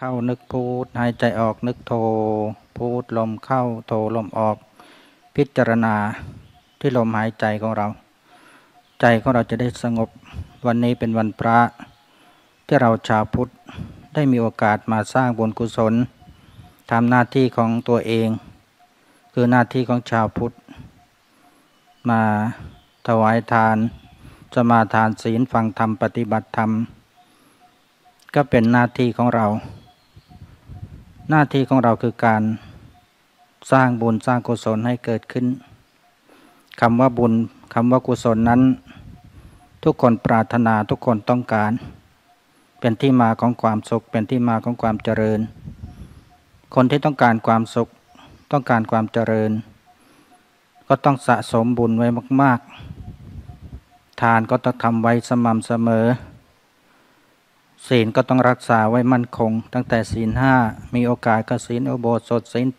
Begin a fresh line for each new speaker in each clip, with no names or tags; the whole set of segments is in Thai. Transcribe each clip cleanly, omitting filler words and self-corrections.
เข้านึกพูดหายใจออกนึกโทพูดลมเข้าโทลมออกพิจารณาที่ลมหายใจของเราใจของเราจะได้สงบวันนี้เป็นวันพระที่เราชาวพุทธได้มีโอกาสมาสร้างบุญกุศลทำหน้าที่ของตัวเองคือหน้าที่ของชาวพุทธมาถวายทานสมาทานศีลฟังธรรมปฏิบัติธรรมก็เป็นหน้าที่ของเราหน้าที่ของเราคือการสร้างบุญสร้างกุศลให้เกิดขึ้นคำว่าบุญคำว่ากุศลนั้นทุกคนปรารถนาทุกคนต้องการเป็นที่มาของความสุขเป็นที่มาของความเจริญคนที่ต้องการความสุขต้องการความเจริญก็ต้องสะสมบุญไว้มากๆทานก็ต้องทำไว้สม่ำเสมอศีลก็ต้องรักษาไว้มั่นคงตั้งแต่ศีล 5มีโอกาสก็ศีลอุโบสถศีล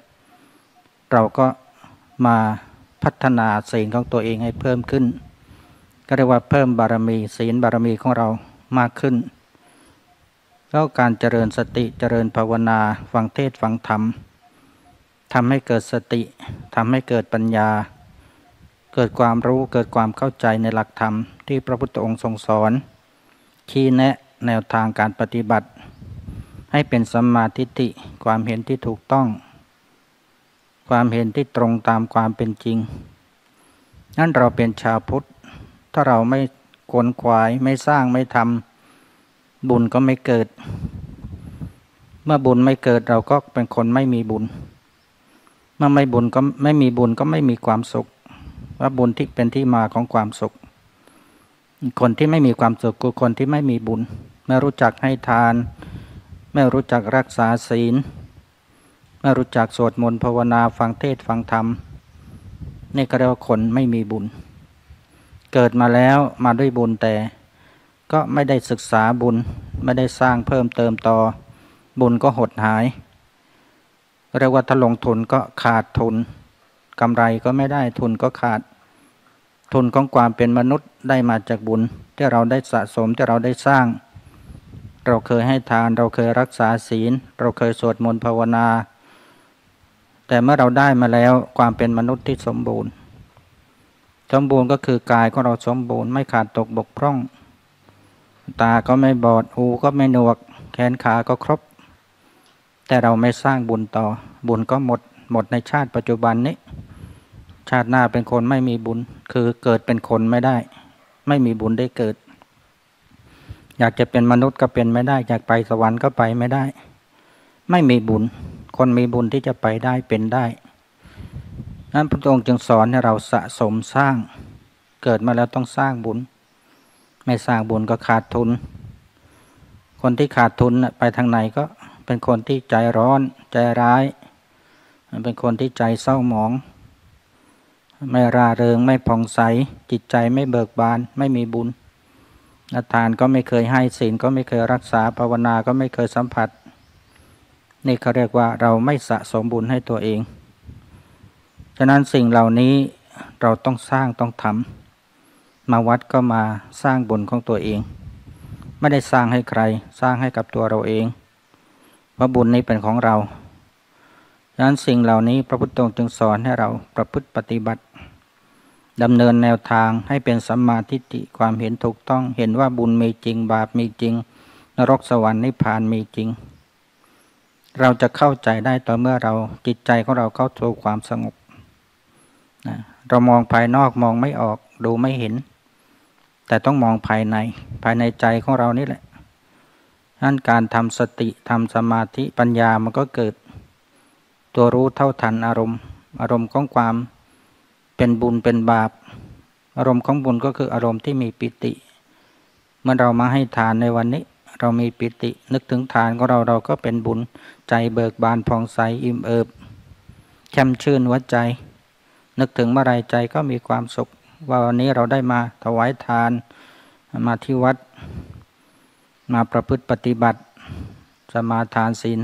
8เราก็มาพัฒนาศีลของตัวเองให้เพิ่มขึ้นก็เรียกว่าเพิ่มบารมีศีลบารมีของเรามากขึ้นแล้วการเจริญสติเจริญภาวนาฟังเทศน์ฟังธรรมทำให้เกิดสติทำให้เกิดปัญญาเกิดความรู้เกิดความเข้าใจในหลักธรรมที่พระพุทธองค์ทรงสอนชี้แนะแนวทางการปฏิบัติให้เป็นสัมมาทิฏฐิความเห็นที่ถูกต้องความเห็นที่ตรงตามความเป็นจริงนั่นเราเป็นชาวพุทธถ้าเราไม่ขวนขวายไม่สร้างไม่ทำบุญก็ไม่เกิดเมื่อบุญไม่เกิดเราก็เป็นคนไม่มีบุญเมื่อไม่บุญก็ไม่มีบุญก็ไม่มีความสุขว่าบุญที่เป็นที่มาของความสุขคนที่ไม่มีความสุขคือคนที่ไม่มีบุญไม่รู้จักให้ทานไม่รู้จักรักษาศีลไม่รู้จักสวดมนต์ภาวนาฟังเทศน์ฟังธรรมนี่ก็เรียกว่าคนไม่มีบุญเกิดมาแล้วมาด้วยบุญแต่ก็ไม่ได้ศึกษาบุญไม่ได้สร้างเพิ่มเติมต่อบุญก็หดหายเรียกว่าถ้าลงทุนก็ขาดทุนกำไรก็ไม่ได้ทุนก็ขาดทุนของความเป็นมนุษย์ได้มาจากบุญที่เราได้สะสมที่เราได้สร้างเราเคยให้ทานเราเคยรักษาศีลเราเคยสวดมนต์ภาวนาแต่เมื่อเราได้มาแล้วความเป็นมนุษย์ที่สมบูรณ์ก็คือกายของเราสมบูรณ์ไม่ขาดตกบกพร่องตาก็ไม่บอดหูก็ไม่หนวกแขนขาก็ครบแต่เราไม่สร้างบุญต่อบุญก็หมดในชาติปัจจุบันนี้ชาติหน้าเป็นคนไม่มีบุญคือเกิดเป็นคนไม่ได้ไม่มีบุญได้เกิดอยากจะเป็นมนุษย์ก็เป็นไม่ได้อยากไปสวรรค์ก็ไปไม่ได้ไม่มีบุญคนมีบุญที่จะไปได้เป็นได้นั้นพระองค์จึงสอนให้เราสะสมสร้างเกิดมาแล้วต้องสร้างบุญไม่สร้างบุญก็ขาดทุนคนที่ขาดทุนไปทางไหนก็เป็นคนที่ใจร้อนใจร้ายเป็นคนที่ใจเศร้าหมองไม่ร่าเริงไม่ผ่องใสจิตใจไม่เบิกบานไม่มีบุญทานก็ไม่เคยให้ศีลก็ไม่เคยรักษาภาวนาก็ไม่เคยสัมผัสนี่เขาเรียกว่าเราไม่สะสมบุญให้ตัวเองฉะนั้นสิ่งเหล่านี้เราต้องสร้างต้องทำมาวัดก็มาสร้างบุญของตัวเองไม่ได้สร้างให้ใครสร้างให้กับตัวเราเองเพราะบุญนี้เป็นของเราฉะนั้นสิ่งเหล่านี้พระพุทธองค์จึงสอนให้เราประพฤติปฏิบัติดำเนินแนวทางให้เป็นสัมมาทิฏฐิความเห็นถูกต้องเห็นว่าบุญมีจริงบาปมีจริงนรกสวรรค์นิพพานมีจริงเราจะเข้าใจได้ต่อเมื่อเราจิตใจของเราเข้าสู่ความสงบเรามองภายนอกมองไม่ออกดูไม่เห็นแต่ต้องมองภายในใจของเรานี่แหละนั่นการทำสติทำสมาธิปัญญามันก็เกิดตัวรู้เท่าทันอารมณ์ของความเป็นบุญเป็นบาปอารมณ์ของบุญก็คืออารมณ์ที่มีปิติเมื่อเรามาให้ทานในวันนี้เรามีปิตินึกถึงทานของเราก็เป็นบุญใจเบิกบานผ่องใสอิ่มเอิบแช่มชื่นหัวใจนึกถึงเมื่อไรใจก็มีความสุขว่าวันนี้เราได้มาถวายทานมาที่วัดมาประพฤติปฏิบัติสมาทานศีล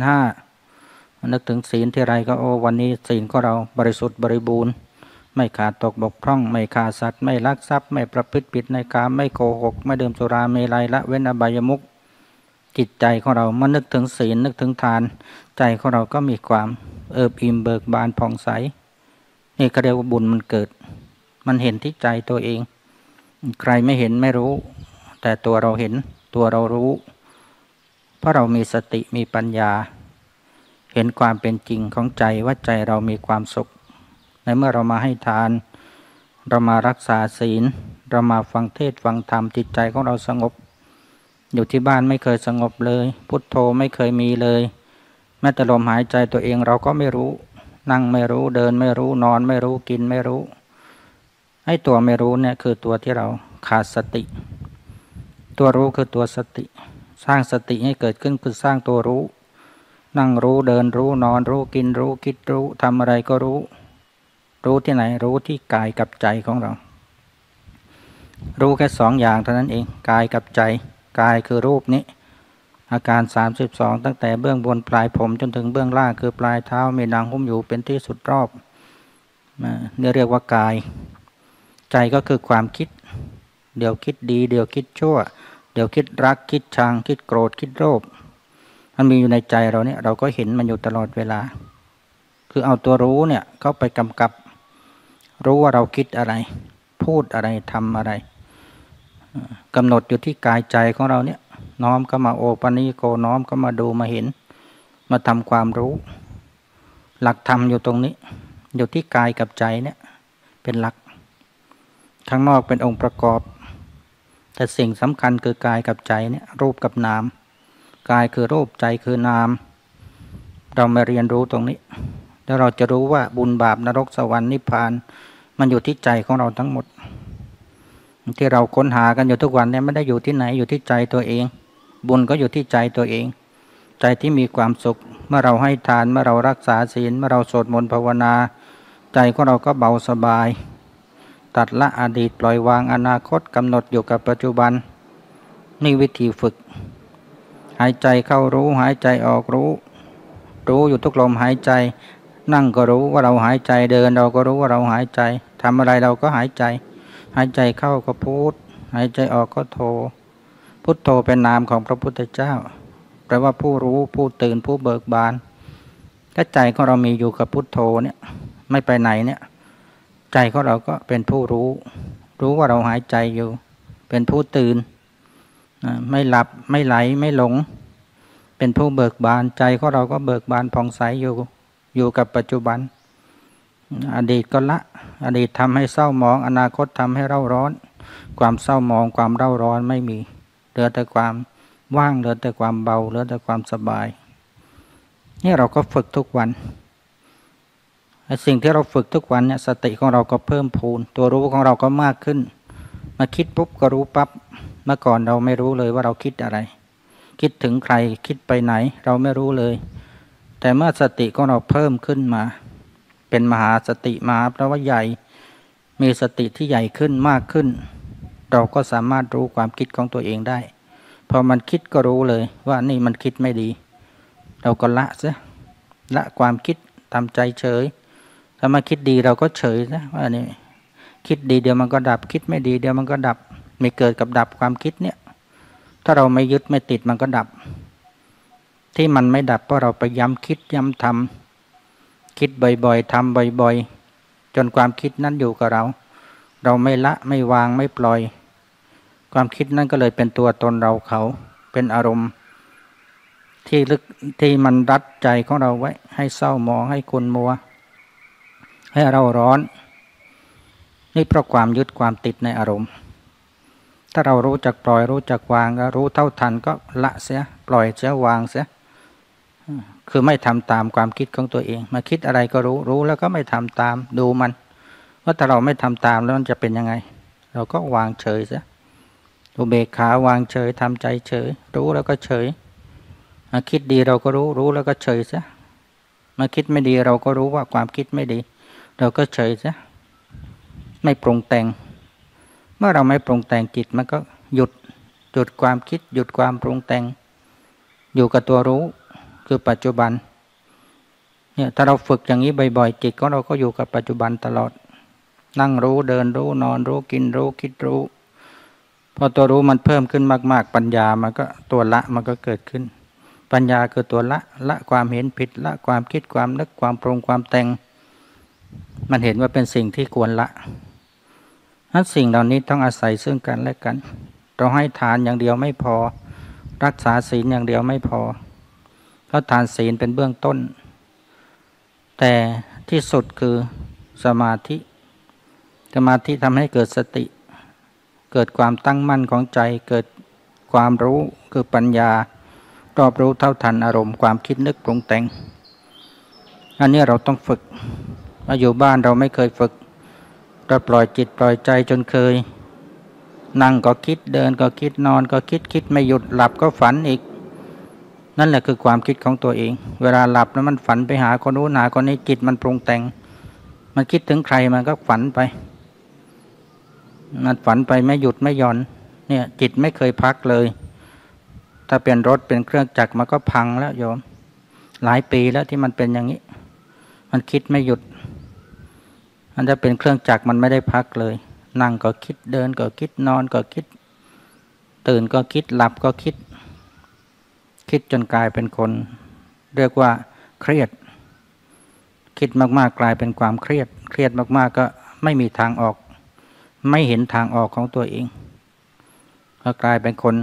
5นึกถึงศีลที่ไรก็วันนี้ศีลของเราบริสุทธิ์บริบูรณ์ไม่ขาดตกบกพร่องไม่ฆ่าสัตว์ไม่ลักทรัพย์ไม่ประพฤติผิดในกามไม่โกหกไม่ดื่มสุราเมลัยละเว้นอบายมุขจิตใจของเราเมื่อนึกถึงศีลนึกถึงทานใจของเราก็มีความเอิบอิ่มเบิกบานผ่องใสนี่ก็เรียกว่าบุญมันเกิดมันเห็นที่ใจตัวเองใครไม่เห็นไม่รู้แต่ตัวเราเห็นตัวเรารู้เพราะเรามีสติมีปัญญาเห็นความเป็นจริงของใจว่าใจเรามีความสุขในเมื่อเรามาให้ทานเรามารักษาศีลเรามาฟังเทศน์ฟังธรรมจิตใจของเราสงบอยู่ที่บ้านไม่เคยสงบเลยพุทโธไม่เคยมีเลยแม้แต่ลมหายใจตัวเองเราก็ไม่รู้นั่งไม่รู้เดินไม่รู้นอนไม่รู้กินไม่รู้ไอ้ตัวไม่รู้เนี่ยคือตัวที่เราขาดสติตัวรู้คือตัวสติสร้างสติให้เกิดขึ้นคือสร้างตัวรู้นั่งรู้เดินรู้นอนรู้กินรู้คิดรู้ทำอะไรก็รู้รู้ที่ไหนรู้ที่กายกับใจของเรารู้แค่สองอย่างเท่านั้นเองกายกับใจกายคือรูปนี้อาการ32ตั้งแต่เบื้องบนปลายผมจนถึงเบื้องล่างคือปลายเท้ามีหนังหุ้มอยู่เป็นที่สุดรอบนี่เรียกว่ากายใจก็คือความคิดเดี๋ยวคิดดีเดี๋ยวคิดชั่วเดี๋ยวคิดรักคิดชังคิดโกรธคิดโลภมันมีอยู่ในใจเราเนี่ยเราก็เห็นมันอยู่ตลอดเวลาคือเอาตัวรู้เนี่ยเข้าไปกำกับรู้ว่าเราคิดอะไรพูดอะไรทำอะไรกำหนดอยู่ที่กายใจของเราเนี่ยน้อมก็มาโอปนิโกน้อมก็มาดูมาเห็นมาทำความรู้หลักธรรมอยู่ตรงนี้อยู่ที่กายกับใจเนี่ยเป็นหลักข้างนอกเป็นองค์ประกอบแต่สิ่งสำคัญคือกายกับใจเนี่ยรูปกับนามกายคือรูปใจคือนามเรามาเรียนรู้ตรงนี้แล้วเราจะรู้ว่าบุญบาปนรกสวรรค์นิพพานมันอยู่ที่ใจของเราทั้งหมดที่เราค้นหากันอยู่ทุกวันเนี่ยไม่ได้อยู่ที่ไหนอยู่ที่ใจตัวเองบุญก็อยู่ที่ใจตัวเองใจที่มีความสุขเมื่อเราให้ทานเมื่อเรารักษาศีลเมื่อเราสวดมนต์ภาวนาใจของเราก็เบาสบายตัดละอดีตปล่อยวางอนาคตกำหนดอยู่กับปัจจุบันนี่วิธีฝึกหายใจเข้ารู้หายใจออกรู้รู้อยู่ทุกลมหายใจนั่งก็รู้ว่าเราหายใจเดินเราก็รู้ว่าเราหายใจทำอะไรเราก็หายใจหายใจเข้าก็พุทหายใจออกก็โธพุทโธเป็นนามของพระพุทธเจ้าแปลว่าผู้รู้ผู้ตื่นผู้เบิกบานถ้าใจของเรามีอยู่กับพุทโธเนี่ยไม่ไปไหนเนี่ยใจของเราก็เป็นผู้รู้รู้ว่าเราหายใจอยู่เป็นผู้ตื่นไม่หลับไม่ไหลไม่หลงเป็นผู้เบิกบานใจของเราก็เบิกบานผ่องใสอยู่กับปัจจุบันอดีตก็ละอดีตทำให้เศร้าหมองอนาคตทำให้เร่าร้อนความเศร้าหมองความเร่าร้อนไม่มีเหลือแต่ความว่างเหลือแต่ความเบาเหลือแต่ความสบายนี่เราก็ฝึกทุกวันสิ่งที่เราฝึกทุกวันเนี่ยสติของเราก็เพิ่มพูนตัวรู้ของเราก็มากขึ้นมาคิดปุ๊บก็รู้ปั๊บเมื่อก่อนเราไม่รู้เลยว่าเราคิดอะไรคิดถึงใครคิดไปไหนเราไม่รู้เลยแต่เมื่อสติของเราเพิ่มขึ้นมาเป็นมหาสติมหาแปลว่าใหญ่มีสติที่ใหญ่ขึ้นมากขึ้นเราก็สามารถรู้ความคิดของตัวเองได้พอมันคิดก็รู้เลยว่านี่มันคิดไม่ดีเราก็ละซะละความคิดทำใจเฉยถ้ามาคิดดีเราก็เฉยซะว่านี่คิดดีเดี๋ยวมันก็ดับคิดไม่ดีเดี๋ยวมันก็ดับไม่เกิดกับดับความคิดเนี่ยถ้าเราไม่ยึดไม่ติดมันก็ดับที่มันไม่ดับเพราะเราไปย้ำคิดย้ำทำคิดบ่อยๆทำบ่อยๆจนความคิดนั้นอยู่กับเราไม่ละไม่วางไม่ปล่อยความคิดนั้นก็เลยเป็นตัวตนเราเขาเป็นอารมณ์ที่ลึกที่มันรัดใจของเราไว้ให้เศร้าหมองให้ขุ่นมัวให้เราร้อนนี่เพราะความยึดความติดในอารมณ์ถ้าเรารู้จักปล่อยรู้จักวางก็รู้เท่าทันก็ละเสียปล่อยเสียวางเสียคือไม่ทำตามความคิดของตัวเองมาคิดอะไรก็รู้แล้วก็ไม่ทำตามดูมันว่าถ้าเราไม่ทำตามแล้วมันจะเป็นยังไงเราก็วางเฉยเสียอุเบกขาวางเฉยทำใจเฉยรู้แล้วก็เฉยมาคิดดีเราก็รู้แล้วก็เฉยเสียมาคิดไม่ดีเราก็รู้ว่าความคิดไม่ดีเราก็เฉยเสียไม่ปรุงแต่งเมื่อเราไม่ปรุงแต่งจิตมันก็หยุดความคิดหยุดความปรุงแต่งอยู่กับตัวรู้คือปัจจุบันเนี่ยถ้าเราฝึกอย่างนี้บ่อยๆจิตของเราก็อยู่กับปัจจุบันตลอดนั่งรู้เดินรู้นอนรู้กินรู้คิดรู้พอตัวรู้มันเพิ่มขึ้นมากๆปัญญามันก็ตัวละมันก็เกิดขึ้นปัญญาคือตัวละความเห็นผิดละความคิดความนึกความปรุงความแต่งมันเห็นว่าเป็นสิ่งที่ควรละนั้นสิ่งเหล่านี้ต้องอาศัยซึ่งกันและกันเราให้ทานอย่างเดียวไม่พอรักษาศีลอย่างเดียวไม่พอเพราะทานศีลเป็นเบื้องต้นแต่ที่สุดคือสมาธิทำให้เกิดสติเกิดความตั้งมั่นของใจเกิดความรู้คือปัญญารอบรู้เท่าทันอารมณ์ความคิดนึกปรุงแต่งอันนี้เราต้องฝึกมาอยู่บ้านเราไม่เคยฝึกเราปล่อยจิตปล่อยใจจนเคยนั่งก็คิดเดินก็คิดนอนก็คิดไม่หยุดหลับก็ฝันอีกนั่นแหละคือความคิดของตัวเองเวลาหลับแล้วมันฝันไปหาคนนู้นหาคนนี้จิตมันปรุงแต่งมันคิดถึงใครมันก็ฝันไปมันฝันไปไม่หยุดไม่หย่อนเนี่ยจิตไม่เคยพักเลยถ้าเป็นรถเป็นเครื่องจักรมันก็พังแล้วโยมหลายปีแล้วที่มันเป็นอย่างนี้มันคิดไม่หยุดมันจะเป็นเครื่องจักรมันไม่ได้พักเลยนั่งก็คิดเดินก็คิดนอนก็คิดตื่นก็คิดหลับก็คิดจนกลายเป็นคนเรียกว่าเครียดคิดมากๆกลายเป็นความเครียดมากๆก็ไม่มีทางออกไม่เห็นทางออกของตัวเองก็กลายเป็นคน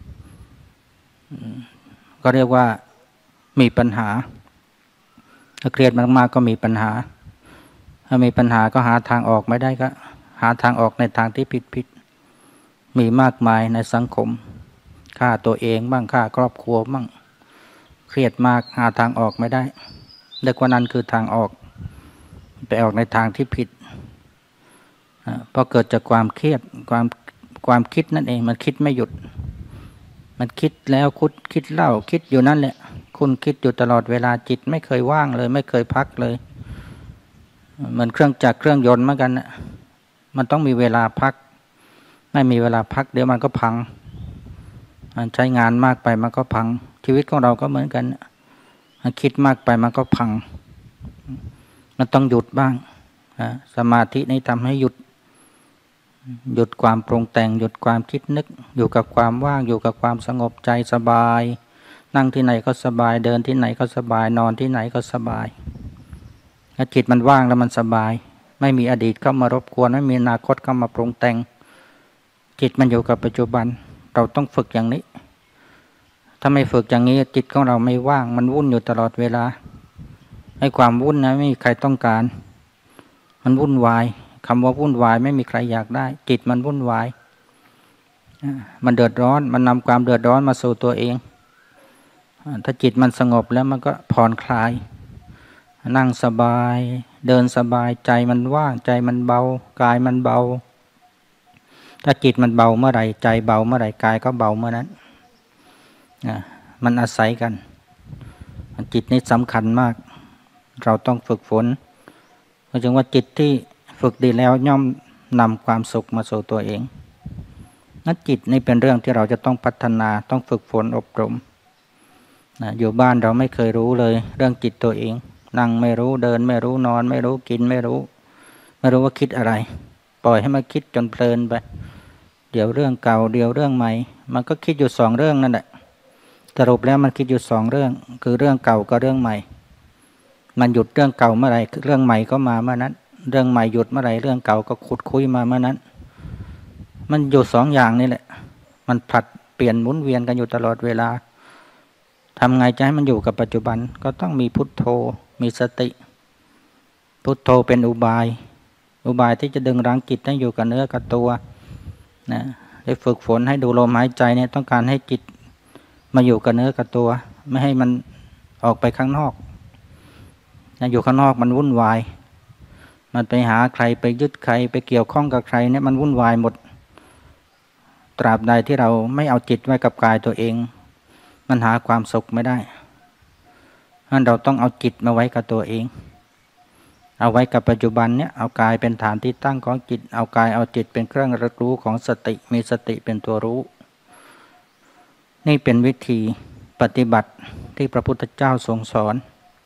ก็เรียกว่ามีปัญหาถ้าเครียดมากๆก็มีปัญหาถ้ามีปัญหาก็หาทางออกไม่ได้ก็หาทางออกในทางที่ผิดมีมากมายในสังคมฆ่าตัวเองบ้างฆ่าครอบครัวบ้างเครียดมากหาทางออกไม่ได้เรียกว่านั้นคือทางออกไปออกในทางที่ผิดเพราะเกิดจากความเครียดความคิดนั่นเองมันคิดไม่หยุดมันคิดแล้วคิดเล่าคิดอยู่นั่นแหละคุณคิดอยู่ตลอดเวลาจิตไม่เคยว่างเลยไม่เคยพักเลยเหมือนเครื่องจักรเครื่องยนต์เหมือนกันนะมันต้องมีเวลาพักไม่มีเวลาพักเดี๋ยวมันก็พังใช้งานมากไปมันก็พังชีวิตของเราก็เหมือนกันคิดมากไปมันก็พังมันต้องหยุดบ้างสมาธินี้ทำให้หยุดความปรุงแต่งหยุดความคิดนึกอยู่กับความว่างอยู่กับความสงบใจสบายนั่งที่ไหนก็สบายเดินที่ไหนก็สบายนอนที่ไหนก็สบายถ้าจิตมันว่างแล้วมันสบายไม่มีอดีตเข้ามารบกวนไม่มีอนาคตเข้ามาปรุงแต่งจิตมันอยู่กับปัจจุบันเราต้องฝึกอย่างนี้ถ้าไม่ฝึกอย่างนี้จิตของเราไม่ว่างมันวุ่นอยู่ตลอดเวลาให้ความวุ่นนะไม่มีใครต้องการมันวุ่นวายคำว่าวุ่นวายไม่มีใครอยากได้จิตมันวุ่นวายมันเดือดร้อนมันนำความเดือดร้อนมาสู่ตัวเองถ้าจิตมันสงบแล้วมันก็ผ่อนคลายนั่งสบายเดินสบายใจมันว่างใจมันเบากายมันเบาถ้าจิตมันเบาเมื่อไหร่ใจเบาเมื่อไหร่กายก็เบาเมื่อนั้นมันอาศัยกันจิตนี้สำคัญมากเราต้องฝึกฝนเพราะฉะนั้นว่าจิตที่ฝึกดีแล้วย่อมนำความสุขมาสู่ตัวเองนั้นจิตนี่เป็นเรื่องที่เราจะต้องพัฒนาต้องฝึกฝนอบรมอยู่บ้านเราไม่เคยรู้เลยเรื่องจิตตัวเองนั่งไม่รู้เดินไม่รู้นอนไม่รู้กินไม่รู้ว่าคิดอะไรปล่อยให้มันคิดจนเพลินไปเดี๋ยวเรื่องเก่าเดี๋ยวเรื่องใหม่มันก็คิดอยู่2 เรื่องนั่นแหละสรุปแล้วมันคิดอยู่2 เรื่องคือเรื่องเก่ากับเรื่องใหม่มันหยุดเรื่องเก่าเมื่อไหร่เรื่องใหม่ก็มาเมื่อนั้นเรื่องใหม่หยุดเมื่อไหร่เรื่องเก่าก็ขุดคุยมาเมื่อนั้นมันอยู่2 อย่างนี่แหละมันผลัดเปลี่ยนหมุนเวียนกันอยู่ตลอดเวลาทำไงจะให้มันอยู่กับปัจจุบันก็ต้องมีพุทโธมีสติพุทโธเป็นอุบายที่จะดึงรั้งจิตให้อยู่กับเนื้อกับตัวนะได้ฝึกฝนให้ดูลมหายใจเนี่ยต้องการให้จิตมาอยู่กับเนื้อกับตัวไม่ให้มันออกไปข้างนอกอยู่ข้างนอกมันวุ่นวายมันไปหาใครไปยึดใครไปเกี่ยวข้องกับใครเนี่ยมันวุ่นวายหมดตราบใดที่เราไม่เอาจิตไว้กับกายตัวเองมันหาความสุขไม่ได้งั้นเราต้องเอาจิตมาไว้กับตัวเองเอาไว้กับปัจจุบันเนี่ยเอากายเป็นฐานที่ตั้งของจิตเอากายเอาจิตเป็นเครื่องรับรู้ของสติมีสติเป็นตัวรู้นี่เป็นวิธีปฏิบัติที่พระพุทธเจ้าทรงสอน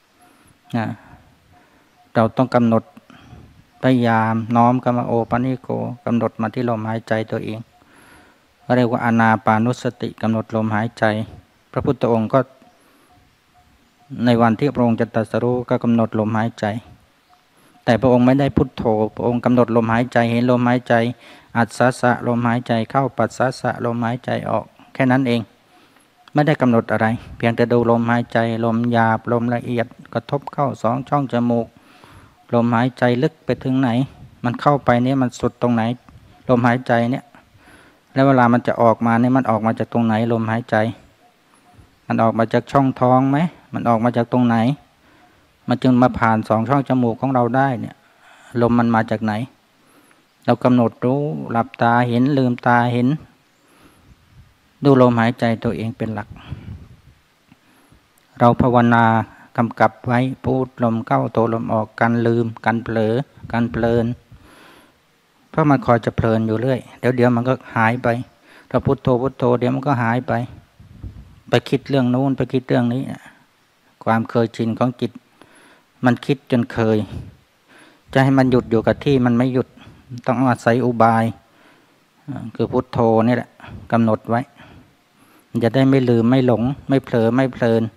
เราต้องกำหนดพยายามน้อมกรรมโอปนิโกกำหนดมาที่ลมหายใจตัวเองเรียกว่าอานาปานุสติกำหนดลมหายใจพระพุทธองค์ก็ในวันที่พระองค์จะตรัสรู้ก็กำหนดลมหายใจแต่พระองค์ไม่ได้พุทโธพระองค์กำหนดลมหายใจเห็นลมหายใจอัศสะสะลมหายใจเข้าปัสสะสะลมหายใจออกแค่นั้นเองไม่ได้กำหนดอะไรเพียงแต่ดูลมหายใจลมหยาบลมละเอียดกระทบเข้าสองช่องจมูกลมหายใจลึกไปถึงไหนมันเข้าไปเนี่ยมันสุดตรงไหนลมหายใจเนี่ยแล้วเวลามันจะออกมาเนี่ยมันออกมาจากตรงไหนลมหายใจมันออกมาจากช่องท้องไหมมันออกมาจากตรงไหนมันจึงมาผ่านสองช่องจมูกของเราได้เนี่ยลมมันมาจากไหนเรากำหนดรู้หลับตาเห็นลืมตาเห็นดูลมหายใจตัวเองเป็นหลักเราภาวนากำกับไว้พูดลมเข้าโทลมออกกันลืมกันเผลอกันเพลินเพราะมันคอยจะเพลินอยู่เรื่อยเดี๋ยวมันก็หายไปเราพุทโธพุทโธเดี๋ยวมันก็หายไปคิดเรื่องโน้นไปคิดเรื่องนี้ความเคยชินของจิตมันคิดจนเคยจะให้มันหยุดอยู่กับที่มันไม่หยุดต้องอาศัยอุบายคือพุทโธนี่แหละกำหนดไว้มันจะได้ไม่ลืมไม่หลงไม่เผลอไม่เพลิน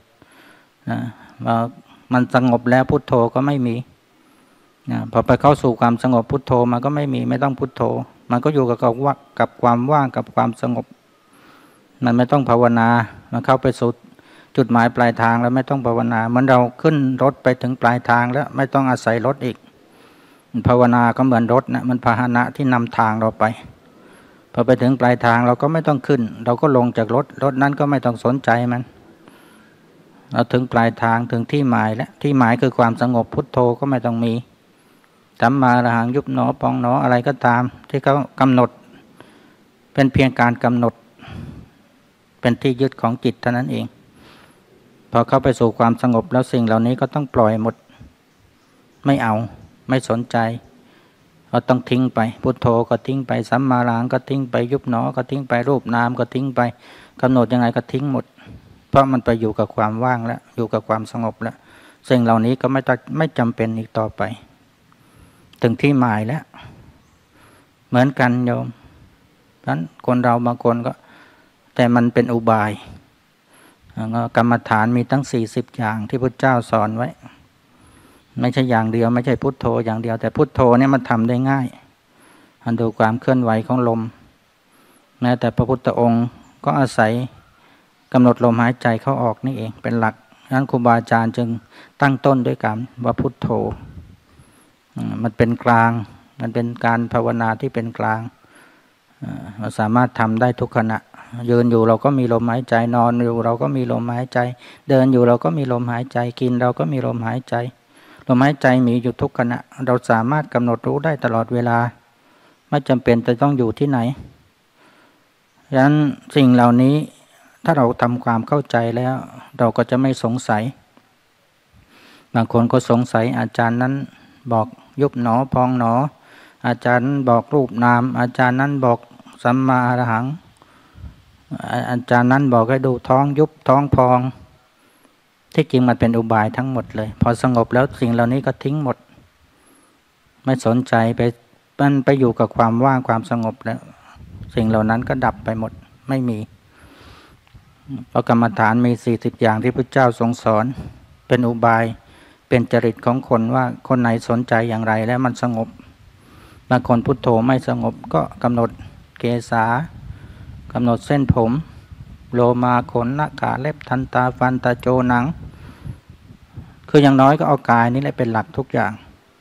มันสงบแล้วพุทโธก็ไม่มีพอไปเข้าสู่ความสงบพุทโธมันก็ไม่มีไม่ต้องพุทโธมันก็อยู่กับความว่างกับความสงบมันไม่ต้องภาวนามันเข้าไปสู่จุดหมายปลายทางแล้วไม่ต้องภาวนาเหมือนเราขึ้นรถไปถึงปลายทางแล้วไม่ต้องอาศัยรถอีกภาวนาก็เหมือนรถนะมันพาหนะที่นำทางเราไปพอไปถึงปลายทางเราก็ไม่ต้องขึ้นเราก็ลงจากรถนั้นก็ไม่ต้องสนใจมันเราถึงปลายทางถึงที่หมายแล้วที่หมายคือความสงบพุทโธก็ไม่ต้องมีสัมมาอรหังยุบหนอปองหนออะไรก็ตามที่เขากำหนดเป็นเพียงการกำหนดเป็นที่ยึดของจิตเท่านั้นเองพอเข้าไปสู่ความสงบแล้วสิ่งเหล่านี้ก็ต้องปล่อยหมดไม่เอาไม่สนใจเราต้องทิ้งไปพุทโธก็ทิ้งไปสัมมาอรหังก็ทิ้งไปยุบหนอก็ทิ้งไปรูปนามก็ทิ้งไปกำหนดยังไงก็ทิ้งหมดเพราะมันไปอยู่กับความว่างแล้วอยู่กับความสงบแล้วสิ่งเหล่านี้ก็ไม่จำเป็นอีกต่อไปถึงที่หมายแล้วเหมือนกันโยมเพราะฉะนั้นคนเราบางคนก็แต่มันเป็นอุบายกรรมฐานมีตั้ง40อย่างที่พุทธเจ้าสอนไว้ไม่ใช่อย่างเดียวไม่ใช่พุทโธอย่างเดียวแต่พุทโธเนี่ยมันทำได้ง่ายดูความเคลื่อนไหวของลมแม้แต่พระพุทธองค์ก็อาศัยกำหนดลมหายใจเข้าออกนี่เองเป็นหลักฉะนั้นครูบาอาจารย์จึงตั้งต้นด้วยการว่าพุทโธมันเป็นกลางมันเป็นการภาวนาที่เป็นกลางเราสามารถทำได้ทุกขณะยืนอยู่เราก็มีลมหายใจนอนอยู่เราก็มีลมหายใจเดินอยู่เราก็มีลมหายใจกินเราก็มีลมหายใจลมหายใจมีอยู่ทุกขณะเราสามารถกำหนดรู้ได้ตลอดเวลาไม่จำเป็นจะต้องอยู่ที่ไหนฉะนั้นสิ่งเหล่านี้ถ้าเราทำความเข้าใจแล้วเราก็จะไม่สงสัยบางคนก็สงสัยอาจารย์นั้นบอกยุบหนอพองหนออาจารย์บอกรูปนามอาจารย์นั้นบอกสัมมาอรหังอาจารย์นั้นบอกให้ดูท้องยุบท้องพองที่จริงมันเป็นอุบายทั้งหมดเลยพอสงบแล้วสิ่งเหล่านี้ก็ทิ้งหมดไม่สนใจมันไปอยู่กับความว่างความสงบแล้วสิ่งเหล่านั้นก็ดับไปหมดไม่มีเพราะกรรมฐานมี40อย่างที่พระเจ้าทรงสอนเป็นอุบายเป็นจริตของคนว่าคนไหนสนใจอย่างไรแล้วมันสงบบางคนพุทโธไม่สงบก็กำหนดเกษากำหนดเส้นผมโลมาขนหน้าขาเล็บทันตาฟันตาโจหนังคืออย่างน้อยก็เอากายนี่แหละเป็นหลักทุกอย่าง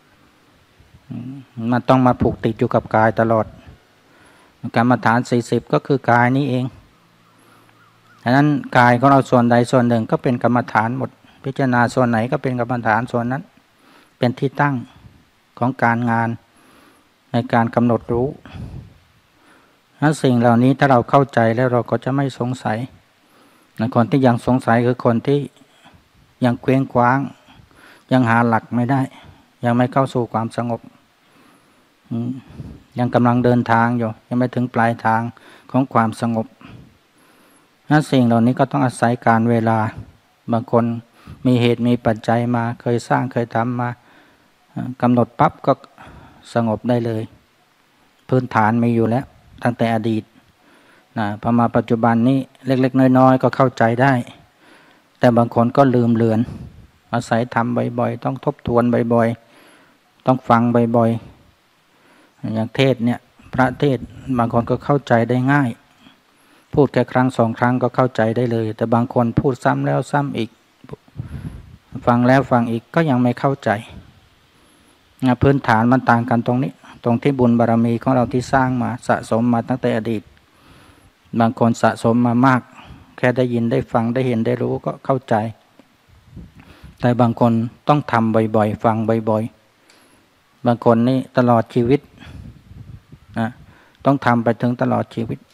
มันต้องมาผูกติดอยู่กับกายตลอดกรรมฐาน40ก็คือกายนี้เองฉะนั้นกายของเราส่วนใดส่วนหนึ่งก็เป็นกรรมฐานหมดพิจารณาส่วนไหนก็เป็นกรรมฐานส่วนนั้นเป็นที่ตั้งของการงานในการกำหนดรู้สิ่งเหล่านี้ถ้าเราเข้าใจแล้วเราก็จะไม่สงสัยคนที่ยังสงสัยคือคนที่ยังเคว้งคว้างยังหาหลักไม่ได้ยังไม่เข้าสู่ความสงบยังกำลังเดินทางอยู่ยังไม่ถึงปลายทางของความสงบสิ่งเหล่านี้ก็ต้องอาศัยการเวลาบางคนมีเหตุมีปัจจัยมาเคยสร้างเคยทำมากำหนดปั๊บก็สงบได้เลยพื้นฐานมีอยู่แล้วตั้งแต่อดีตพอมาปัจจุบันนี้เล็กๆน้อยๆก็เข้าใจได้แต่บางคนก็ลืมเลือนอาศัยทำบ่อยๆต้องทบทวนบ่อยๆต้องฟังบ่อยๆอย่างเทศเนี่ยพระเทศบางคนก็เข้าใจได้ง่ายพูดแค่ครั้ง2 ครั้งก็เข้าใจได้เลยแต่บางคนพูดซ้ำแล้วซ้ำอีกฟังแล้วฟังอีกก็ยังไม่เข้าใจพื้นฐานมันต่างกันตรงนี้ตรงที่บุญบารมีของเราที่สร้างมาสะสมมาตั้งแต่อดีตบางคนสะสมมามากแค่ได้ยินได้ฟังได้เห็นได้รู้ก็เข้าใจแต่บางคนต้องทำบ่อยๆฟังบ่อยๆบางคนนี่ตลอดชีวิตต้องทำไปถึงตลอดชีวิต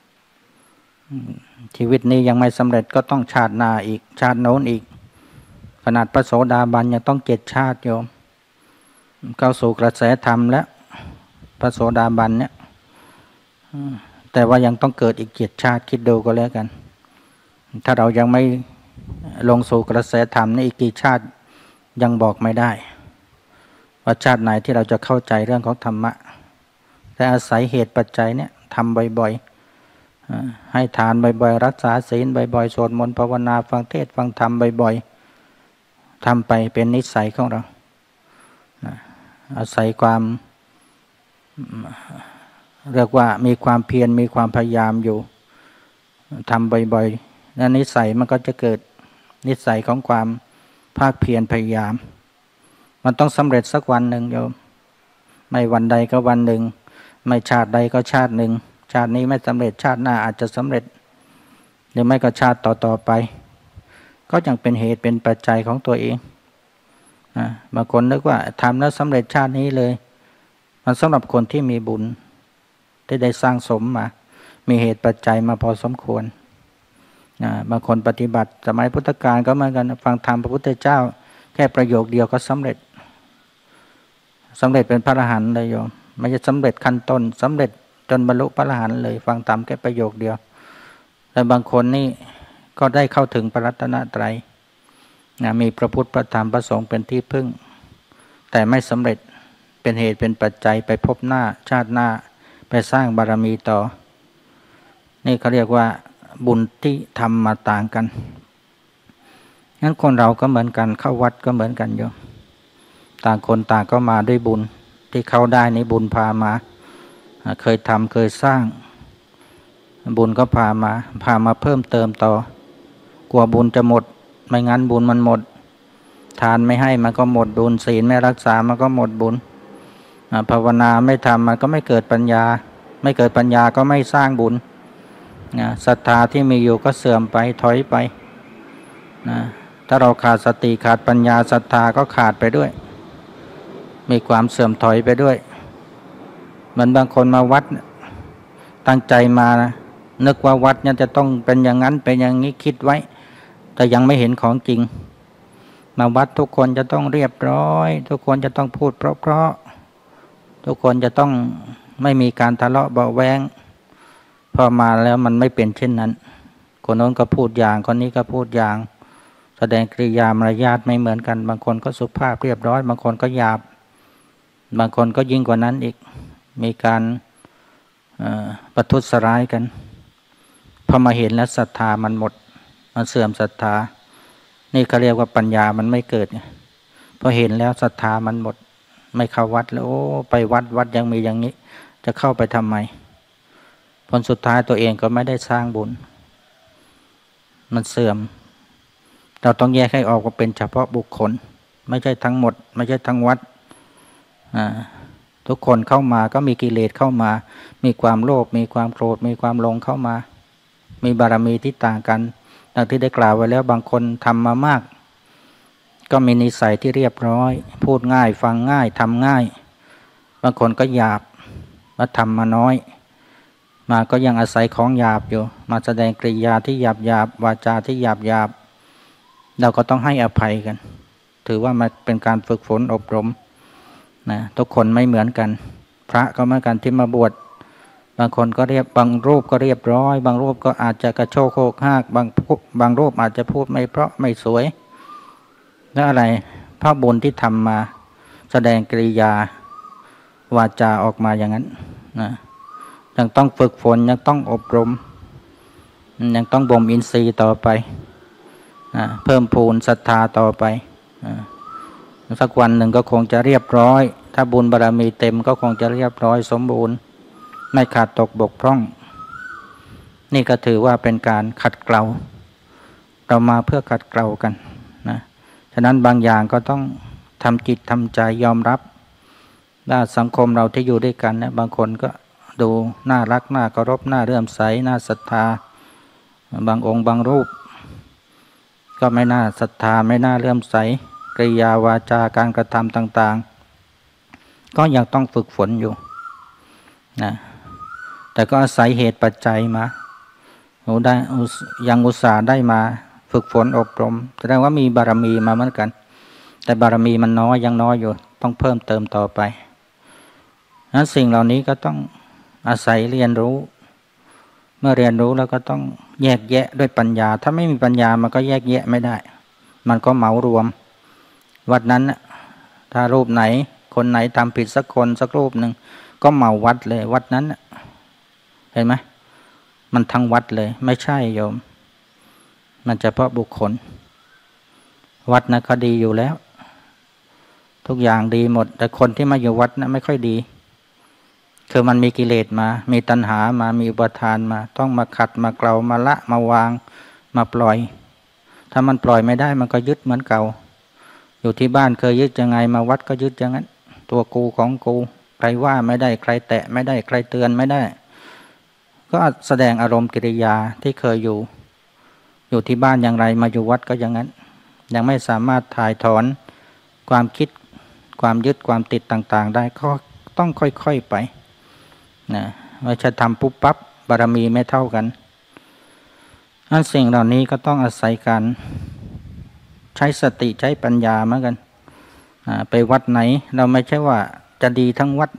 นี้ยังไม่สำเร็จก็ต้องชาติหน้าอีกชาติโน้นอีกขนาดพระโสดาบันยังต้อง7 ชาติโยมเข้าสู่กระแสธรรมแล้วพระโสดาบันเนี่ยแต่ว่ายังต้องเกิดอีก7 ชาติคิดดูก็แล้วกันถ้าเรายังไม่ลงสู่กระแสธรรมนี่อีกกี่ชาติยังบอกไม่ได้ว่าชาติไหนที่เราจะเข้าใจเรื่องของธรรมะแต่อาศัยเหตุปัจจัยเนี่ยทำบ่อยๆให้ทานบ่อยๆรักษาศีลบ่อยๆสวดมนต์ภาวนาฟังเทศน์ฟังธรรมบ่อยๆทำไปเป็นนิสัยของเราอาศัยความเรียกว่ามีความเพียรมีความพยายามอยู่ทำบ่อยๆแล้วนิสัยมันก็จะเกิดนิสัยของความภาคเพียรพยายามมันต้องสำเร็จสักวันหนึ่งโยมไม่วันใดก็วันหนึ่งไม่ชาติใดก็ชาติหนึ่งชาตินี้ไม่สำเร็จชาติหน้าอาจจะสำเร็จหรือไม่ก็ชาติต่อๆไปก็ยังเป็นเหตุเป็นปัจจัยของตัวเองบางคนนึกว่าทำแล้วสำเร็จชาตินี้เลยมันสำหรับคนที่มีบุญที่ได้สร้างสมมามีเหตุปัจจัยมาพอสมควรบางคนปฏิบัติสมัยพุทธกาลก็เหมือนกันฟังธรรมพระพุทธเจ้าแค่ประโยคเดียวก็สำเร็จเป็นพระอรหันต์เลยโยมไม่ใช่สำเร็จขั้นต้นสำเร็จจนบรรลุพระอรหันต์เลยฟังธรรมแค่ประโยคเดียวแต่บางคนนี่ก็ได้เข้าถึงพระรัตนตรัยมีพระพุทธพระธรรมพระสงฆ์เป็นที่พึ่งแต่ไม่สำเร็จเป็นเหตุเป็นปัจจัยไปพบหน้าชาติหน้าไปสร้างบารมีต่อนี่เขาเรียกว่าบุญที่ทำมาต่างกันงั้นคนเราก็เหมือนกันเข้าวัดก็เหมือนกันโยมต่างคนต่างก็มาด้วยบุญที่เขาได้นี้บุญพามาเคยทำเคยสร้างบุญก็พามาเพิ่มเติมต่อกลัวบุญจะหมดไม่งั้นบุญมันหมดทานไม่ให้มันก็หมดบุญศีลไม่รักษามันก็หมดบุญภาวนาไม่ทำมันก็ไม่เกิดปัญญาไม่เกิดปัญญาก็ไม่สร้างบุญศรัทธาที่มีอยู่ก็เสื่อมไปถอยไปถ้าเราขาดสติขาดปัญญาศรัทธาก็ขาดไปด้วยมีความเสื่อมถอยไปด้วยเหมือนบางคนมาวัดตั้งใจมานะนึกว่าวัดเนี่ยจะต้องเป็นอย่างนั้นเป็นอย่างนี้คิดไว้แต่ยังไม่เห็นของจริงมาวัดทุกคนจะต้องเรียบร้อยทุกคนจะต้องพูดเพราะๆทุกคนจะต้องไม่มีการทะเลาะเบาะแว้งพอมาแล้วมันไม่เป็นเช่นนั้นคนโน้นก็พูดอย่างคนนี้ก็พูดอย่างแสดงกริยามารยาทไม่เหมือนกันบางคนก็สุภาพเรียบร้อยบางคนก็หยาบบางคนก็ยิ่งกว่านั้นอีกมีการประทุษร้ายกันพอมาเห็นแล้วศรัทธามันหมดมันเสื่อมศรัทธานี่เขาเรียกว่าปัญญามันไม่เกิดพอเห็นแล้วศรัทธามันหมดไม่เข้าวัดแล้วโอ้ไปวัดยังมีอย่างนี้จะเข้าไปทำไมผลสุดท้ายตัวเองก็ไม่ได้สร้างบุญมันเสื่อมเราต้องแยกให้ออกว่าเป็นเฉพาะบุคคลไม่ใช่ทั้งหมดไม่ใช่ทั้งวัดทุกคนเข้ามาก็มีกิเลสเข้ามามีความโลภมีความโกรธมีความหลงเข้ามามีบารมีที่ต่างกันดังที่ได้กล่าวไว้แล้วบางคนทำมามากก็มีนิสัยที่เรียบร้อยพูดง่ายฟังง่ายทำง่ายบางคนก็หยาบมาทำมาน้อยมาก็ยังอาศัยของหยาบอยู่มาแสดงกริยาที่หยาบวาจาที่หยาบเราก็ต้องให้อภัยกันถือว่ามันเป็นการฝึกฝนอบรมนะทุกคนไม่เหมือนกันพระก็เหมือนกันที่มาบวชบางคนก็บางรูปก็เรียบร้อยบางรูปก็อาจจะกระโชกโคกหากบางรูปอาจจะพูดไม่เพราะไม่สวยแล้วอะไรพระบุญที่ทำมาแสดงกริยาวาจาออกมาอย่างนั้นนะยังต้องฝึกฝนยังต้องอบรมยังต้องบ่มอินทรีย์ต่อไปเพิ่มพูนศรัทธาต่อไปสักวันหนึ่งก็คงจะเรียบร้อยถ้าบุญบารมีเต็มก็คงจะเรียบร้อยสมบูรณ์ไม่ขาดตกบกพร่องนี่ก็ถือว่าเป็นการขัดเกลาเรามาเพื่อขัดเกลากันนะฉะนั้นบางอย่างก็ต้องทำจิตทำใจยอมรับว่าสังคมเราที่อยู่ด้วยกันเนี่ยบางคนก็ดูน่ารักน่าเคารพน่าเลื่อมใสน่าศรัทธาบางองค์บางรูปก็ไม่น่าศรัทธาไม่น่าเลื่อมใสกริยาวาจาการกระทำต่างๆก็ยังต้องฝึกฝนอยู่นะแต่ก็อาศัยเหตุปัจจัยมาได้ยังอุตส่าห์ได้มาฝึกฝนอบรมแสดงว่ามีบารมีมาเหมือนกันแต่บารมีมันน้อยยังน้อยอยู่ต้องเพิ่มเติมต่อไปนั้นสิ่งเหล่านี้ก็ต้องอาศัยเรียนรู้เมื่อเรียนรู้แล้วก็ต้องแยกแยะด้วยปัญญาถ้าไม่มีปัญญามันก็แยกแยะไม่ได้มันก็เหมารวมวัดนั้นถ้ารูปไหนคนไหนทำผิดสักคนสักรูปหนึ่งก็เหมาวัดเลยวัดนั้นเห็นไหมมันทั้งวัดเลยไม่ใช่โยมมันเฉพาะบุคคลวัดนะเขาดีอยู่แล้วทุกอย่างดีหมดแต่คนที่มาอยู่วัดนะไม่ค่อยดีคือมันมีกิเลสมามีตัณหามามีอุปทานมาต้องมาขัดมาเกลามาละมาวางมาปล่อยถ้ามันปล่อยไม่ได้มันก็ยึดเหมือนเก่าอยู่ที่บ้านเคยยึดยังไงมาวัดก็ยึดอย่างนั้นตัวกูของกูใครว่าไม่ได้ใครแตะไม่ได้ใครเตือนไม่ได้ก็แสดงอารมณ์กิริยาที่เคยอยู่ที่บ้านอย่างไรมาอยู่วัดก็อย่างนั้นยังไม่สามารถถ่ายถอนความคิดความยึดความติดต่างๆได้ก็ต้องค่อยๆไปนะไม่ใช่ทำปุ๊บปั๊บบารมีไม่เท่ากันอันสิ่งเหล่านี้ก็ต้องอาศัยการใช้สติใช้ปัญญาเหมือนกันไปวัดไหนเราไม่ใช่ว่าจะดีทั้งวัด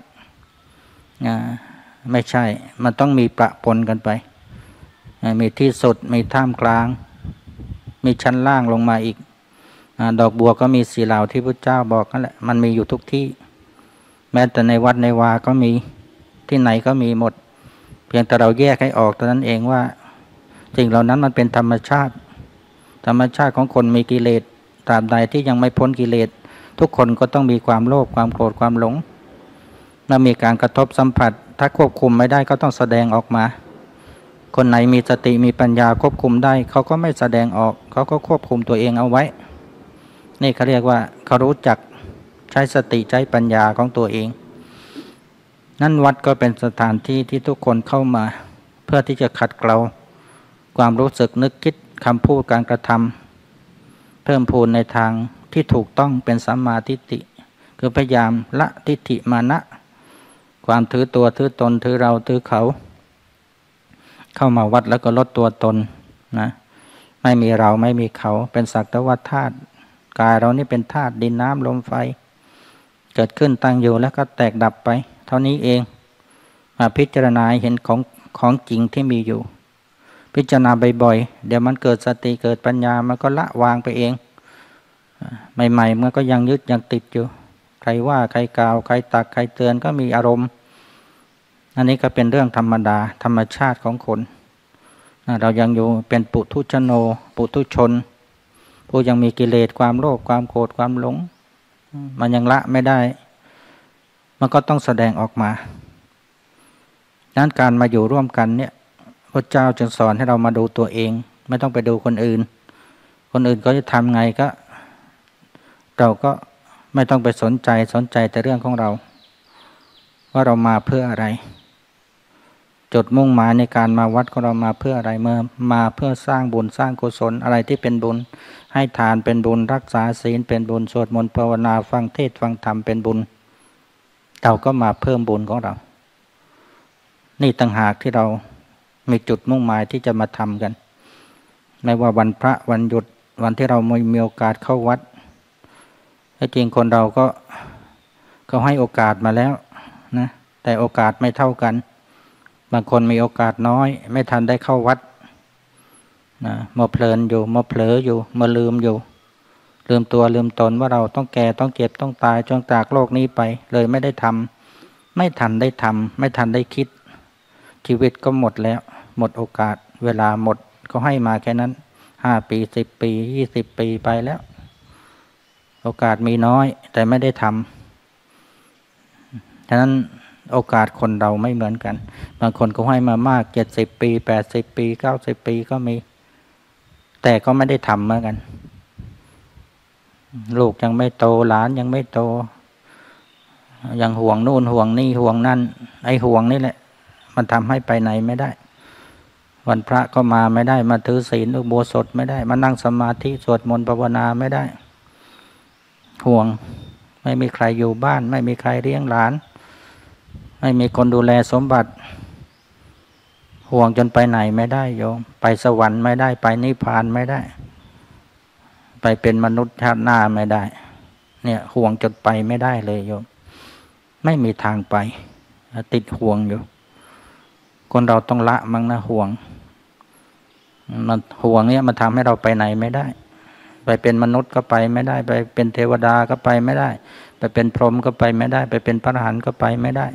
ไม่ใช่มันต้องมีประปนกันไปมีที่สุดมีท่ามกลางมีชั้นล่างลงมาอีกดอกบัวก็มีสีเหล่าที่พระเจ้าบอกนั่นแหละมันมีอยู่ทุกที่แม้แต่ในวัดในวาก็มีที่ไหนก็มีหมดเพียงแต่เราแยกให้ออกเท่านั้นเองว่าสิ่งเหล่านั้นมันเป็นธรรมชาติของคนมีกิเลสตราบใดที่ยังไม่พ้นกิเลสทุกคนก็ต้องมีความโลภความโกรธความหลงเมื่อมีการกระทบสัมผัสถ้าควบคุมไม่ได้ก็ต้องแสดงออกมาคนไหนมีสติมีปัญญาควบคุมได้เขาก็ไม่แสดงออกเขาก็ควบคุมตัวเองเอาไว้นี่เขาเรียกว่าเขารู้จักใช้สติใช้ปัญญาของตัวเองนั่นวัดก็เป็นสถานที่ที่ทุกคนเข้ามาเพื่อที่จะขัดเกลาความรู้สึกนึกคิดคำพูดการกระทำเพิ่มพูนในทางที่ถูกต้องเป็นสัมมาทิฏฐิคือพยายามละทิฏฐิมานะความถือตัวถือตนถือเราถือเขาเข้ามาวัดแล้วก็ลดตัวตนนะไม่มีเราไม่มีเขาเป็นสักแต่ว่าธาตุกายเรานี่เป็นธาตุดินน้ำลมไฟเกิดขึ้นตั้งอยู่แล้วก็แตกดับไปเท่านี้เองมาพิจารณาเห็นของจริงที่มีอยู่พิจารณาบ่อยๆเดี๋ยวมันเกิดสติเกิดปัญญามันก็ละวางไปเองใหม่ๆมันก็ยังยึดยังติดอยู่ใครว่าใครกล่าวใครตักใครเตือนก็มีอารมณ์อันนี้ก็เป็นเรื่องธรรมดาธรรมชาติของคนเรายังอยู่เป็นปุถุชโนปุถุชนผู้ยังมีกิเลสความโลภความโกรธความหลงมันยังละไม่ได้มันก็ต้องแสดงออกมาดังนั้นการมาอยู่ร่วมกันเนี่ยพระเจ้าจึงสอนให้เรามาดูตัวเองไม่ต้องไปดูคนอื่นก็จะทำไงก็เราก็ไม่ต้องไปสนใจแต่เรื่องของเราว่าเรามาเพื่ออะไรจุดมุ่งหมายในการมาวัดของเรามาเพื่ออะไรมาเพื่อสร้างบุญสร้างกุศลอะไรที่เป็นบุญให้ทานเป็นบุญรักษาศีลเป็นบุญสวดมนต์ภาวนาฟังเทศน์ฟังธรรมเป็นบุญเราก็มาเพิ่มบุญของเรานี่ต่างหากที่เรามีจุดมุ่งหมายที่จะมาทำกันไม่ว่าวันพระวันหยุดวันที่เรามีโอกาสเข้าวัดถ้าจริงคนเราก็ให้โอกาสมาแล้วนะแต่โอกาสไม่เท่ากันบางคนมีโอกาสน้อยไม่ทันได้เข้าวัดนะมัวเพลินอยู่มัวเผลออยู่มัวลืมอยู่ลืมตัวลืมตนว่าเราต้องแก่ต้องเจ็บต้องตายจนจากโลกนี้ไปเลยไม่ได้ทำไม่ทันได้ทำไม่ทันได้คิดชีวิตก็หมดแล้วหมดโอกาสเวลาหมดเขาให้มาแค่นั้น5 ปี10 ปี20 ปีไปแล้วโอกาสมีน้อยแต่ไม่ได้ทำฉะนั้นโอกาสคนเราไม่เหมือนกันบางคนก็ให้มามาก70 ปี80 ปี90 ปีก็มีแต่ก็ไม่ได้ทำเหมือนกันลูกยังไม่โตหลานยังไม่โตยังห่วงนู่นห่วงนี่ห่วงนั่นไอ้ห่วงนี่แหละมันทำให้ไปไหนไม่ได้วันพระก็มาไม่ได้มาถือศีลอุโบสถไม่ได้มานั่งสมาธิสวดมนต์ภาวนาไม่ได้ห่วงไม่มีใครอยู่บ้านไม่มีใครเลี้ยงหลานไม่มีคนดูแลสมบัติห่วงจนไปไหนไม่ได้โยมไปสวรรค์ไม่ได้ไปนิพพานไม่ได้ไปเป็นมนุษย์ชาติหน้าไม่ได้เนี่ยห่วงจนไปไม่ได้เลยโยมไม่มีทางไปติดห่วงอยู่คนเราต้องละมั้งนะห่วงมันห่วงเนี่ยมันทำให้เราไปไหนไม่ได้ไปเป็นมนุษย์ก็ไปไม่ได้ไปเป็นเทวดาก็ไปไม่ได้ไปเป็นพรหมก็ไปไม่ได้ไปเป็นพระอรหันต์ก็ไปไม่ได้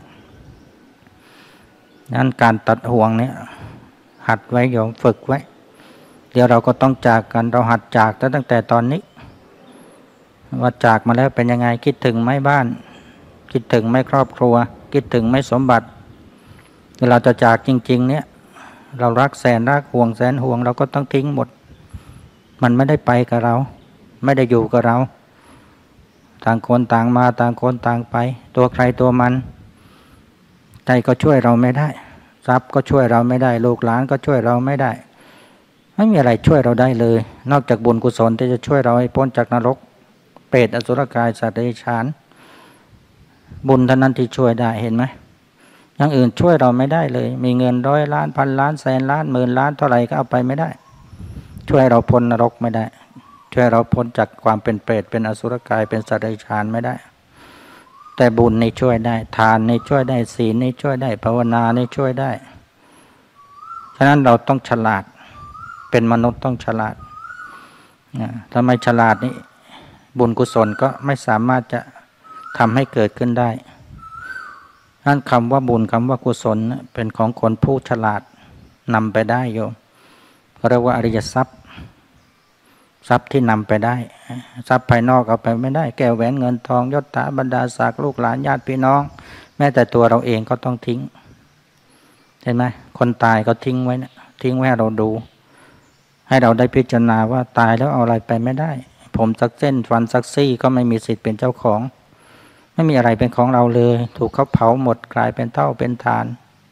นั้นการตัดห่วงเนี่ยหัดไว้โยมฝึกไว้เดี๋ยวเราก็ต้องจากกันเราหัดจากตั้งแต่ตอนนี้ว่าจากมาแล้วเป็นยังไงคิดถึงไหมบ้านคิดถึงไหมครอบครัวคิดถึงไหมสมบัติเวลาจะจากจริงๆเนี่ยเรารักแสนรักห่วงแสนห่วงเราก็ต้องทิ้งหมดมันไม่ได้ไปกับเราไม่ได้อยู่กับเราต่างคนต่างมาต่างคนต่างไปตัวใครตัวมันใจก็ช่วยเราไม่ได้ทรัพย์ก็ช่วยเราไม่ได้ลูกหลานก็ช่วยเราไม่ได้ไม่มีอะไรช่วยเราได้เลยนอกจากบุญกุศลที่จะช่วยเราให้พ้นจากนรกเปรตอสุรกายสัตว์เดรัจฉานบุญเท่านั้นที่ช่วยได้เห็นไหมอย่างอื่นช่วยเราไม่ได้เลยมีเงิน100 ล้านพันล้านแสนล้านหมื่นล้านเท่าไหร่ก็เอาไปไม่ได้ช่วยเราพ้นนรกไม่ได้ช่วยเราพ้นจากความเป็นเปรตเป็นอสุรกายเป็นสัตว์เดรัจฉานไม่ได้แต่บุญนี่ช่วยได้ทานนี่ช่วยได้ศีลนี่ช่วยได้ภาวนานี่ช่วยได้ฉะนั้นเราต้องฉลาดเป็นมนุษย์ต้องฉลาดถ้าไม่ฉลาดนี่บุญกุศลก็ไม่สามารถจะทำให้เกิดขึ้นได้นั่นคำว่าบุญคำว่ากุศลเป็นของคนผู้ฉลาดนำไปได้โยมเรียกว่าอริยทรัพย์ทรัพย์ที่นำไปได้ทรัพย์ภายนอกเอาไปไม่ได้แก้วแหวนเงินทองยศถาบรรดาศักดิ์ลูกหลานญาติพี่น้องแม้แต่ตัวเราเองก็ต้องทิ้งเห็นไหมคนตายก็ทิ้งไว้นะทิ้งไว้ให้เราดูให้เราได้พิจารณาว่าตายแล้วเอาอะไรไปไม่ได้ผมสักเส้นฟันสักซี่ก็ไม่มีสิทธิ์เป็นเจ้าของไม่มีอะไรเป็นของเราเลยถูกเขาเผาหมดกลายเป็นเท่าเป็นทาน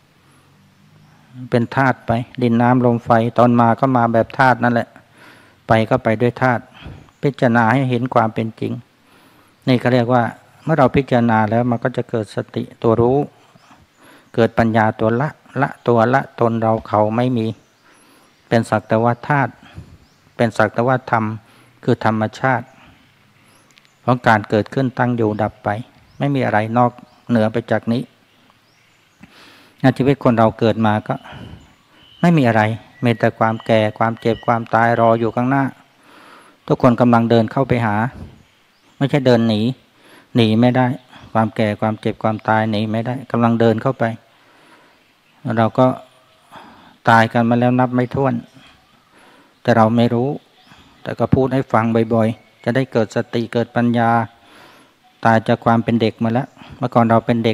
เป็นธาตุไปดินน้ำลมไฟตอนมาก็มาแบบธาตุนั่นแหละไปก็ไปด้วยธาตุพิจารณาให้เห็นความเป็นจริงนี่เขาเรียกว่าเมื่อเราพิจารณาแล้วมันก็จะเกิดสติตัวรู้เกิดปัญญาตัวละตัวละตนเราเขาไม่มีเป็นสักแต่ว่าธาตุเป็นสักแต่ว่าธรรมคือธรรมชาติของการเกิดขึ้นตั้งอยู่ดับไปไม่มีอะไรนอกเหนือไปจากนี้ชีวิตคนเราเกิดมาก็ไม่มีอะไรมีแต่ความแก่ความเจ็บความตายรออยู่ข้างหน้าทุกคนกำลังเดินเข้าไปหาไม่ใช่เดินหนีไม่ได้ความแก่ความเจ็บความตายหนีไม่ได้กำลังเดินเข้าไปเราก็ตายกันมาแล้วนับไม่ถ้วนแต่เราไม่รู้แต่ก็พูดให้ฟังบ่อยๆจะได้เกิดสติเกิดปัญญาตายจากความเป็นเด็กมาแล้วเมื่อก่อนเราเป็นเด็ก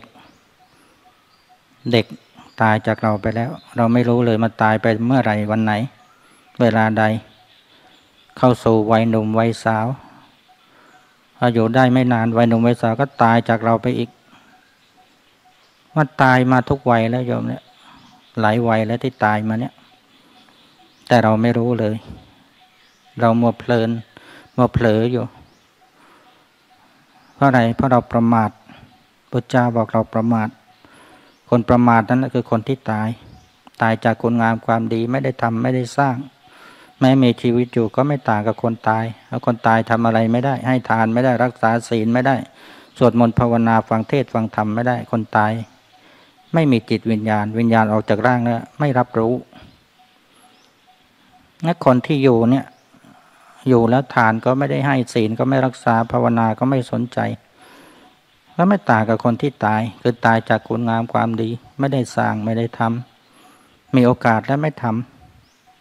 ตายจากเราไปแล้วเราไม่รู้เลยมันตายไปเมื่อไหร่วันไหนเวลาใดเข้าสู่วัยหนุ่มวัยสาวพออยู่ได้ไม่นานวัยหนุ่มวัยสาวก็ตายจากเราไปอีกมันตายมาทุกวัยแล้วโยมเนี่ยหลายวัยแล้วที่ตายมาเนี่ยแต่เราไม่รู้เลยเรามัวเพลินมัวเผลออยู่เพราะอะไรเพราะเราประมาทพุทธเจ้าบอกเราประมาทคนประมาทนั้นคือคนที่ตายจากคุณงามความดีไม่ได้ทำไม่ได้สร้างแม้มีชีวิตอยู่ก็ไม่ต่างกับคนตายแล้วคนตายทำอะไรไม่ได้ให้ทานไม่ได้รักษาศีลไม่ได้สวดมนต์ภาวนาฟังเทศฟังธรรมไม่ได้คนตายไม่มีจิตวิญญาณออกจากร่างแล้วไม่รับรู้และคนที่อยู่เนี่ยอยู่แล้วทานก็ไม่ได้ให้ศีลก็ไม่รักษาภาวนาก็ไม่สนใจก็ไม่ต่างกับคนที่ตายคือตายจากคุณงามความดีไม่ได้สร้างไม่ได้ทำมีโอกาสแล้วไม่ทำ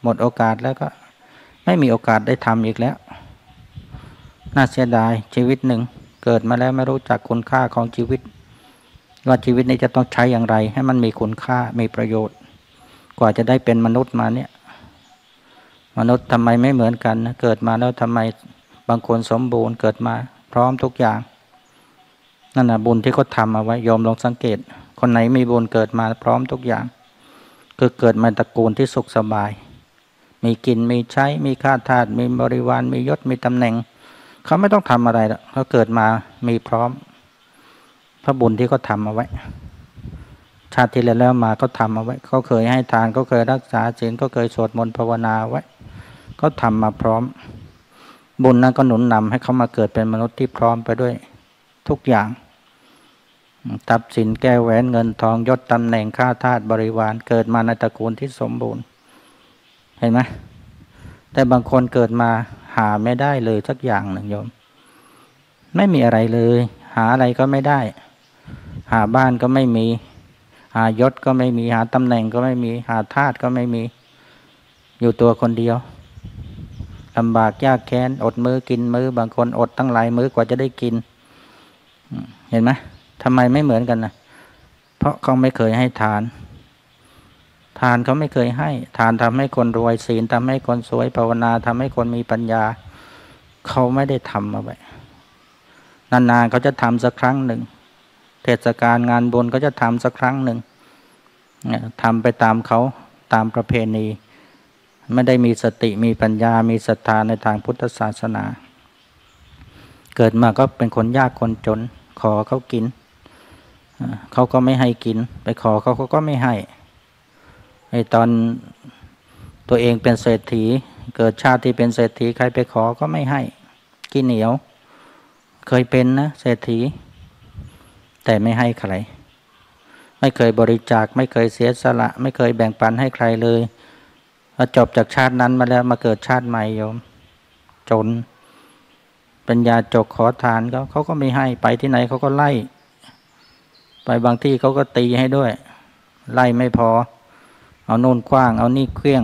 หมดโอกาสแล้วก็ไม่มีโอกาสได้ทำอีกแล้วน่าเสียดายชีวิตหนึ่งเกิดมาแล้วไม่รู้จักคุณค่าของชีวิตว่าชีวิตนี้จะต้องใช้อย่างไรให้มันมีคุณค่ามีประโยชน์กว่าจะได้เป็นมนุษย์มาเนี่ยมนุษย์ทำไมไม่เหมือนกันนะเกิดมาแล้วทำไมบางคนสมบูรณ์เกิดมาพร้อมทุกอย่างนั่นนะบุญที่เขาทำเอาไว้โยมลองสังเกตคนไหนมีบุญเกิดมาพร้อมทุกอย่างคือเกิดมาตระกูลที่สุขสบายมีกินมีใช้มีข้าทาสมีบริวารมียศมีตำแหน่งเขาไม่ต้องทำอะไรหรอกเขาเกิดมามีพร้อมเพราะบุญที่เขาทำเอาไว้ชาติที่แล้วมาเขาทำเอาไว้เขาเคยให้ทานเขาเคยรักษาศีลเขาเคยสวดมนต์ภาวนาไว้เขาทำมาพร้อมบุญนั้นก็หนุนนำให้เขามาเกิดเป็นมนุษย์ที่พร้อมไปด้วยทุกอย่างทรัพย์สินแก้วแหวนเงินทองยศตำแหน่งข้าทาสบริวารเกิดมาในตระกูลที่สมบูรณ์เห็นไหมแต่บางคนเกิดมาหาไม่ได้เลยสักอย่างหนึ่งโยมไม่มีอะไรเลยหาอะไรก็ไม่ได้หาบ้านก็ไม่มีหายศก็ไม่มีหาตำแหน่งก็ไม่มีหาทาสก็ไม่มีอยู่ตัวคนเดียวลำบากยากแค้นอดมื้อกินมื้อบางคนอดตั้งหลายมื้อกว่าจะได้กินเห็นไหมทำไมไม่เหมือนกันนะเพราะเขาไม่เคยให้ทานเขาไม่เคยให้ทานทำให้คนรวยศีลทำให้คนสวยภาวนาทำให้คนมีปัญญาเขาไม่ได้ทำเอาไว้นานๆเขาจะทำสักครั้งหนึ่งเทศกาลงานบุญก็จะทำสักครั้งหนึ่งทำไปตามเขาตามประเพณีไม่ได้มีสติมีปัญญามีศรัทธาในทางพุทธศาสนาเกิดมาก็เป็นคนยากคนจนขอเขากินเขาก็ไม่ให้กินไปขอเขาก็ไม่ให้ไอ้ตอนตัวเองเป็นเศรษฐีเกิดชาติที่เป็นเศรษฐีใครไปขอก็ไม่ให้กินเหนียวเคยเป็นนะเศรษฐีแต่ไม่ให้ใครไม่เคยบริจาคไม่เคยเสียสละไม่เคยแบ่งปันให้ใครเลยพอจบจากชาตินั้นมาแล้วมาเกิดชาติใหม่โยมจนเป็นยาจกขอทานเขาก็ไม่ให้ไปที่ไหนเขาก็ไล่ไปบางที่เขาก็ตีให้ด้วยไล่ไม่พอเอาโน่นคว้างเอานี่เคลี้ยง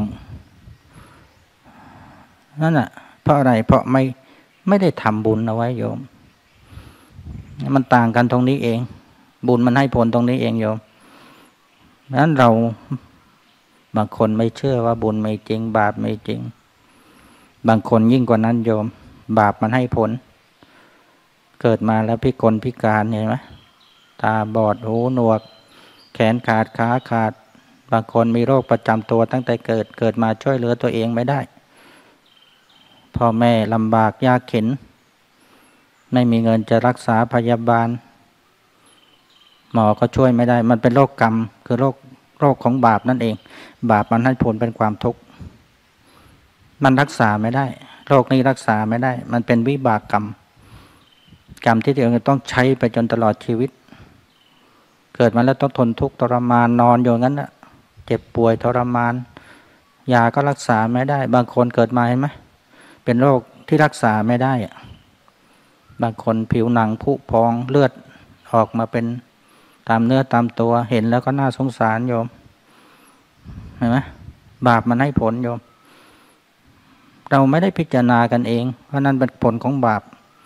นั่นน่ะเพราะอะไรเพราะไม่ได้ทำบุญเอาไว้โยมมันต่างกันตรงนี้เองบุญมันให้ผลตรงนี้เองโยมดังนั้นเราบางคนไม่เชื่อว่าบุญไม่จริงบาปไม่จริงบางคนยิ่งกว่านั้นโยมบาปมันให้ผลเกิดมาแล้วพิกลพิการเห็นไหมตาบอดหูหนวกแขนขาดขาขาดบางคนมีโรคประจำตัวตั้งแต่เกิดมาช่วยเหลือตัวเองไม่ได้พ่อแม่ลำบากยากเข็ญไม่มีเงินจะรักษาพยาบาลหมอก็ช่วยไม่ได้มันเป็นโรคกรรมคือโรคของบาปนั่นเองบาปมันให้ผลเป็นความทุกข์มันรักษาไม่ได้โรคนี้รักษาไม่ได้มันเป็นวิบากกรรมที่เราต้องใช้ไปจนตลอดชีวิตเกิดมาแล้วต้องทนทุกข์ทรมานนอนอยู่งั้นนะเจ็บป่วยทรมานยาก็รักษาไม่ได้บางคนเกิดมาเห็นไหมเป็นโรคที่รักษาไม่ได้บางคนผิวหนังผุพองเลือดออกมาเป็นตามเนื้อตามตัวเห็นแล้วก็น่าสงสารโยมเห็นไหมบาปมันให้ผลโยมเราไม่ได้พิจารณากันเองเพราะนั้นเป็นผลของบาป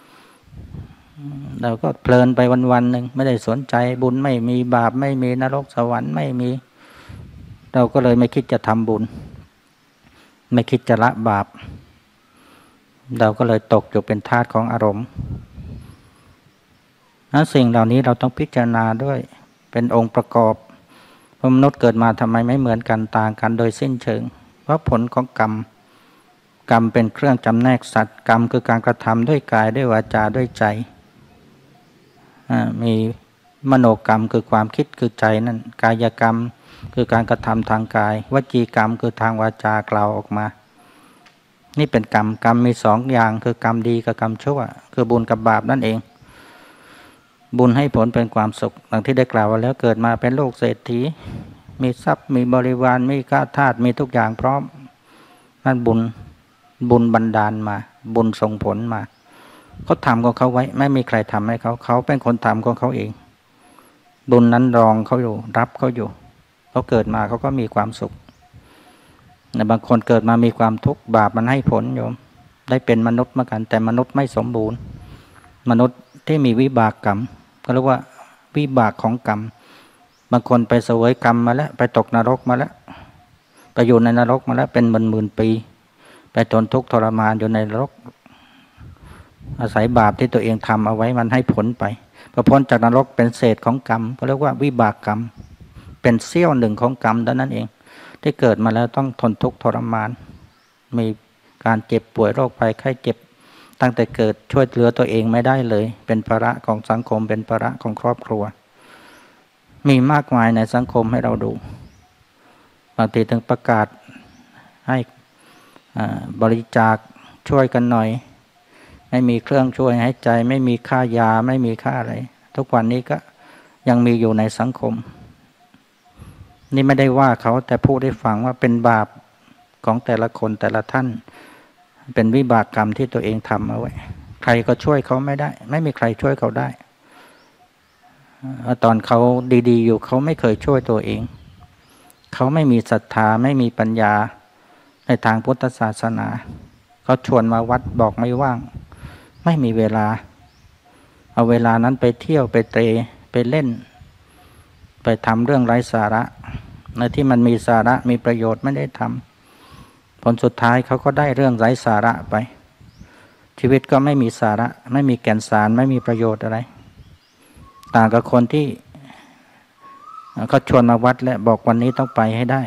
เราก็เพลินไปวันๆหนึ่งไม่ได้สนใจบุญไม่มีบาปไม่มีนรกสวรรค์ไม่มีเราก็เลยไม่คิดจะทำบุญไม่คิดจะละบาปเราก็เลยตกอยู่เป็นทาสของอารมณ์นั้นสิ่งเหล่านี้เราต้องพิจารณาด้วยเป็นองค์ประกอบมนุษย์เกิดมาทำไมไม่เหมือนกันต่างกันโดยสิ้นเชิงเพราะผลของกรรมเป็นเครื่องจำแนกสัตว์กรรมคือการกระทำด้วยกายด้วยวาจาด้วยใจมีมโนกรรมคือความคิดคือใจนั่นกายกรรมคือการกระทำทางกายวจีกรรมคือทางวาจากล่าวออกมานี่เป็นกรรมมีสองอย่างคือกรรมดีกับกรรมชั่วคือบุญกับบาปนั่นเองบุญให้ผลเป็นความสุขดังที่ได้กล่าวไว้แล้วเกิดมาเป็นโลกเศรษฐีมีทรัพย์มีบริวารมีข้าทาสมีทุกอย่างพร้อมนั่นบุญบันดาลมาบุญส่งผลมาเขาทำของเขาไว้ไม่มีใครทำให้เขาเป็นคนทำของเขาเองบุญนั้นรองเขาอยู่รับเขาอยู่เขาเกิดมาเขาก็มีความสุขบางคนเกิดมามีความทุกข์บาปมันให้ผลโยมได้เป็นมนุษย์เหมือนกันแต่มนุษย์ไม่สมบูรณ์มนุษย์ที่มีวิบากกรรมก็เรียกว่าวิบากของกรรมบางคนไปเสวยกรรมมาแล้วไปตกนรกมาแล้วไปอยู่ในนรกมาแล้วเป็นหมื่นปีไปทนทุกข์ทรมานอยู่ในนรกอาศัยบาปที่ตัวเองทำเอาไว้มันให้ผลไปพอพ้นจากนรกเป็นเศษของกรรมก็เรียกว่าวิบากกรรมเป็นเสี้ยวหนึ่งของกรรมเท่านั้นเองที่เกิดมาแล้วต้องทนทุกข์ทรมานมีการเจ็บป่วยโรคภัยไข้เจ็บตั้งแต่เกิดช่วยเหลือตัวเองไม่ได้เลยเป็นภาระของสังคมเป็นภาระของครอบครัวมีมากมายในสังคมให้เราดูบางทีถึงประกาศให้บริจาคช่วยกันหน่อยไม่มีเครื่องช่วยหายใจไม่มีค่ายาไม่มีค่าอะไรทุกวันนี้ก็ยังมีอยู่ในสังคมนี่ไม่ได้ว่าเขาแต่พูดให้ฟังว่าเป็นบาปของแต่ละคนแต่ละท่านเป็นวิบากกรรมที่ตัวเองทำเอาไว้ใครก็ช่วยเขาไม่ได้ไม่มีใครช่วยเขาได้ตอนเขาดีๆอยู่เขาไม่เคยช่วยตัวเองเขาไม่มีศรัทธาไม่มีปัญญาในทางพุทธศาสนาเขาชวนมาวัดบอกไม่ว่างไม่มีเวลาเอาเวลานั้นไปเที่ยวไปเตะไปเล่นไปทำเรื่องไร้สาระในที่มันมีสาระมีประโยชน์ไม่ได้ทำผลสุดท้ายเขาก็ได้เรื่องไร้สาระไปชีวิตก็ไม่มีสาระไม่มีแก่นสารไม่มีประโยชน์อะไรต่างกับคนที่เขาชวนมาวัดและบอกวันนี้ต้องไปให้ได้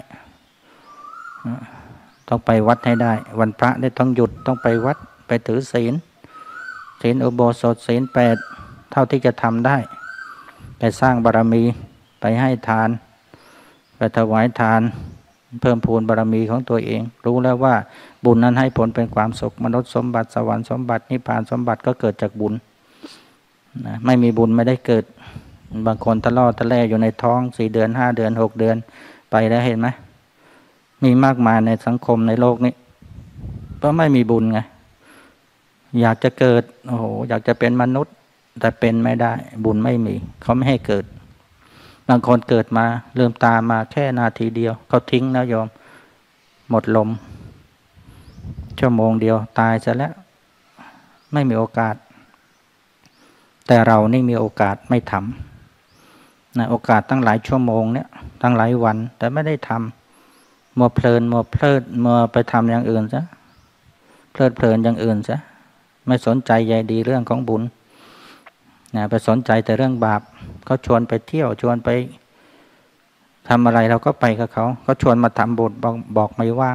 ต้องไปวัดให้ได้วันพระได้ต้องหยุดต้องไปวัดไปถือศีลอุโบสถศีล 8เท่าที่จะทำได้ไปสร้างบารมีไปให้ทานไปถวายทานเพิ่มพูนบารมีของตัวเองรู้แล้วว่าบุญนั้นให้ผลเป็นความสุขมนุษย์สมบัติสวรรค์สมบัตินิพพานสมบัติก็เกิดจากบุญนะไม่มีบุญไม่ได้เกิดบางคนทะเลาะทะแล่อยู่ในท้อง4 เดือน5 เดือน6 เดือนไปแล้วเห็นไหมมีมากมายในสังคมในโลกนี้เพราะไม่มีบุญไงอยากจะเกิดโอ้โหอยากจะเป็นมนุษย์แต่เป็นไม่ได้บุญไม่มีเขาไม่ให้เกิดบางคนเกิดมาลืมตามาแค่นาทีเดียวเขาทิ้งแล้วโยมหมดลมชั่วโมงเดียวตายซะแล้วไม่มีโอกาสแต่เรานี่มีโอกาสไม่ทำนะโอกาสตั้งหลายชั่วโมงเนี่ยตั้งหลายวันแต่ไม่ได้ทำมัวเพลินมัวเพลิดมัวไปทำอย่างอื่นซะเพลิดเพลินอย่างอื่นซะไม่สนใจใยดีเรื่องของบุญนะไปสนใจแต่เรื่องบาปเขาชวนไปเที่ยวชวนไปทำอะไรเราก็ไปกับเขาชวนมาทำบุญบอกไม่ว่าง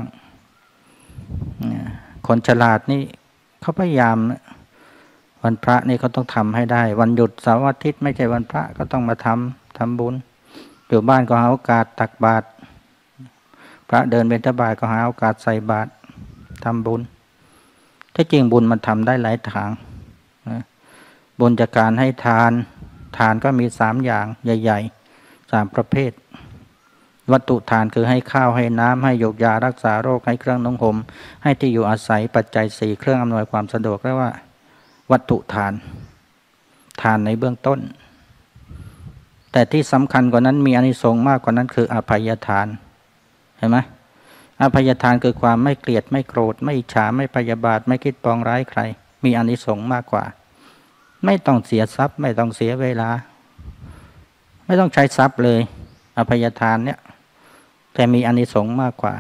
คนฉลาดนี่เขาพยายามวันพระนี่เขาต้องทำให้ได้วันหยุดเสาร์อาทิตย์ไม่ใช่วันพระก็ต้องมาทำบุญอยู่บ้านก็หาโอกาสตักบาตรพระเดินบิณฑบาตก็หาโอกาสใส่บาตรทำบุญที่จริงบุญมันทำได้หลายทางบุญจากการให้ทานก็มี3อย่างใหญ่ๆ3ประเภทวัตถุทานคือให้ข้าวให้น้ำให้ยกยารักษาโรคให้เครื่องนุ่งห่มให้ที่อยู่อาศัยปัจจัย4เครื่องอำนวยความสะดวกเรียกว่าวัตถุทานในเบื้องต้นแต่ที่สำคัญกว่านั้นมีอานิสงส์มากกว่านั้นคืออภัยทานเห็นไหมอภัยทานคือความไม่เกลียดไม่โกรธไม่อิจฉาไม่พยาบาทไม่คิดปองร้ายใครมีอานิสงส์มากกว่าไม่ต้องเสียทรัพย์ไม่ต้องเสียเวลาไม่ต้องใช้ทรัพย์เลยอภัยทานเนี่ยแต่มีอานิสงส์มากกว่า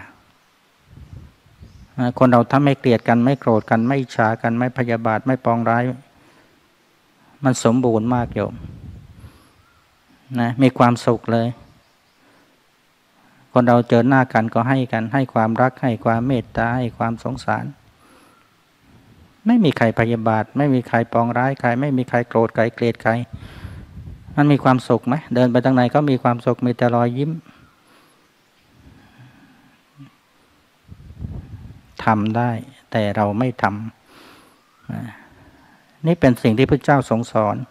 คนเราถ้าไม่เกลียดกันไม่โกรธกันไม่อิจฉากันไม่พยาบาทไม่ปองร้ายมันสมบูรณ์มากโยมนะมีความสุขเลยคนเราเจอหน้ากันก็ให้กันให้ความรักให้ความเมตตาให้ความสงสารไม่มีใครพยาบาทไม่มีใครปองร้ายใครไม่มีใครโกรธใครเกลียดใครมันมีความสุขไหมเดินไปทางไหนก็มีความสุขมีแต่รอยยิ้มทำได้แต่เราไม่ทำนี่เป็นสิ่งที่พระเจ้าทรงสอน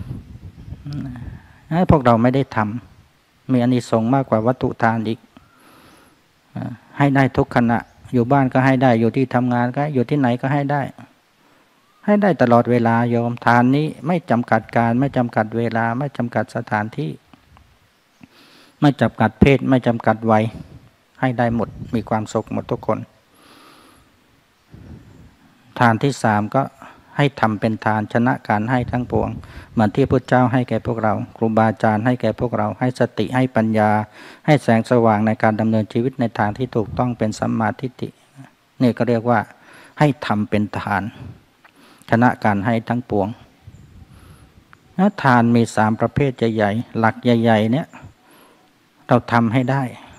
ให้พวกเราไม่ได้ทำมีอานิสงส์มากกว่าวัตถุทานอีกให้ได้ทุกขณะอยู่บ้านก็ให้ได้อยู่ที่ทำงานก็อยู่ที่ไหนก็ให้ได้ตลอดเวลาโยมทานนี้ไม่จำกัดการไม่จำกัดเวลาไม่จำกัดสถานที่ไม่จำกัดเพศไม่จำกัดวัยใให้ได้หมดมีความสุขหมดทุกคนทานที่สามก็ให้ทำเป็นทานชนะการให้ทั้งปวงเหมือนที่พระเจ้าให้แก่พวกเราครูบาอาจารย์ให้แก่พวกเราให้สติให้ปัญญาให้แสงสว่างในการดำเนินชีวิตในทางที่ถูกต้องเป็นสัมมาทิฏฐินี่ก็เรียกว่าให้ทำเป็นทานชนะการให้ทั้งปวงทานมีสามประเภทใหญ่ๆหลักใหญ่ๆเนี่ยเราทำให้ได้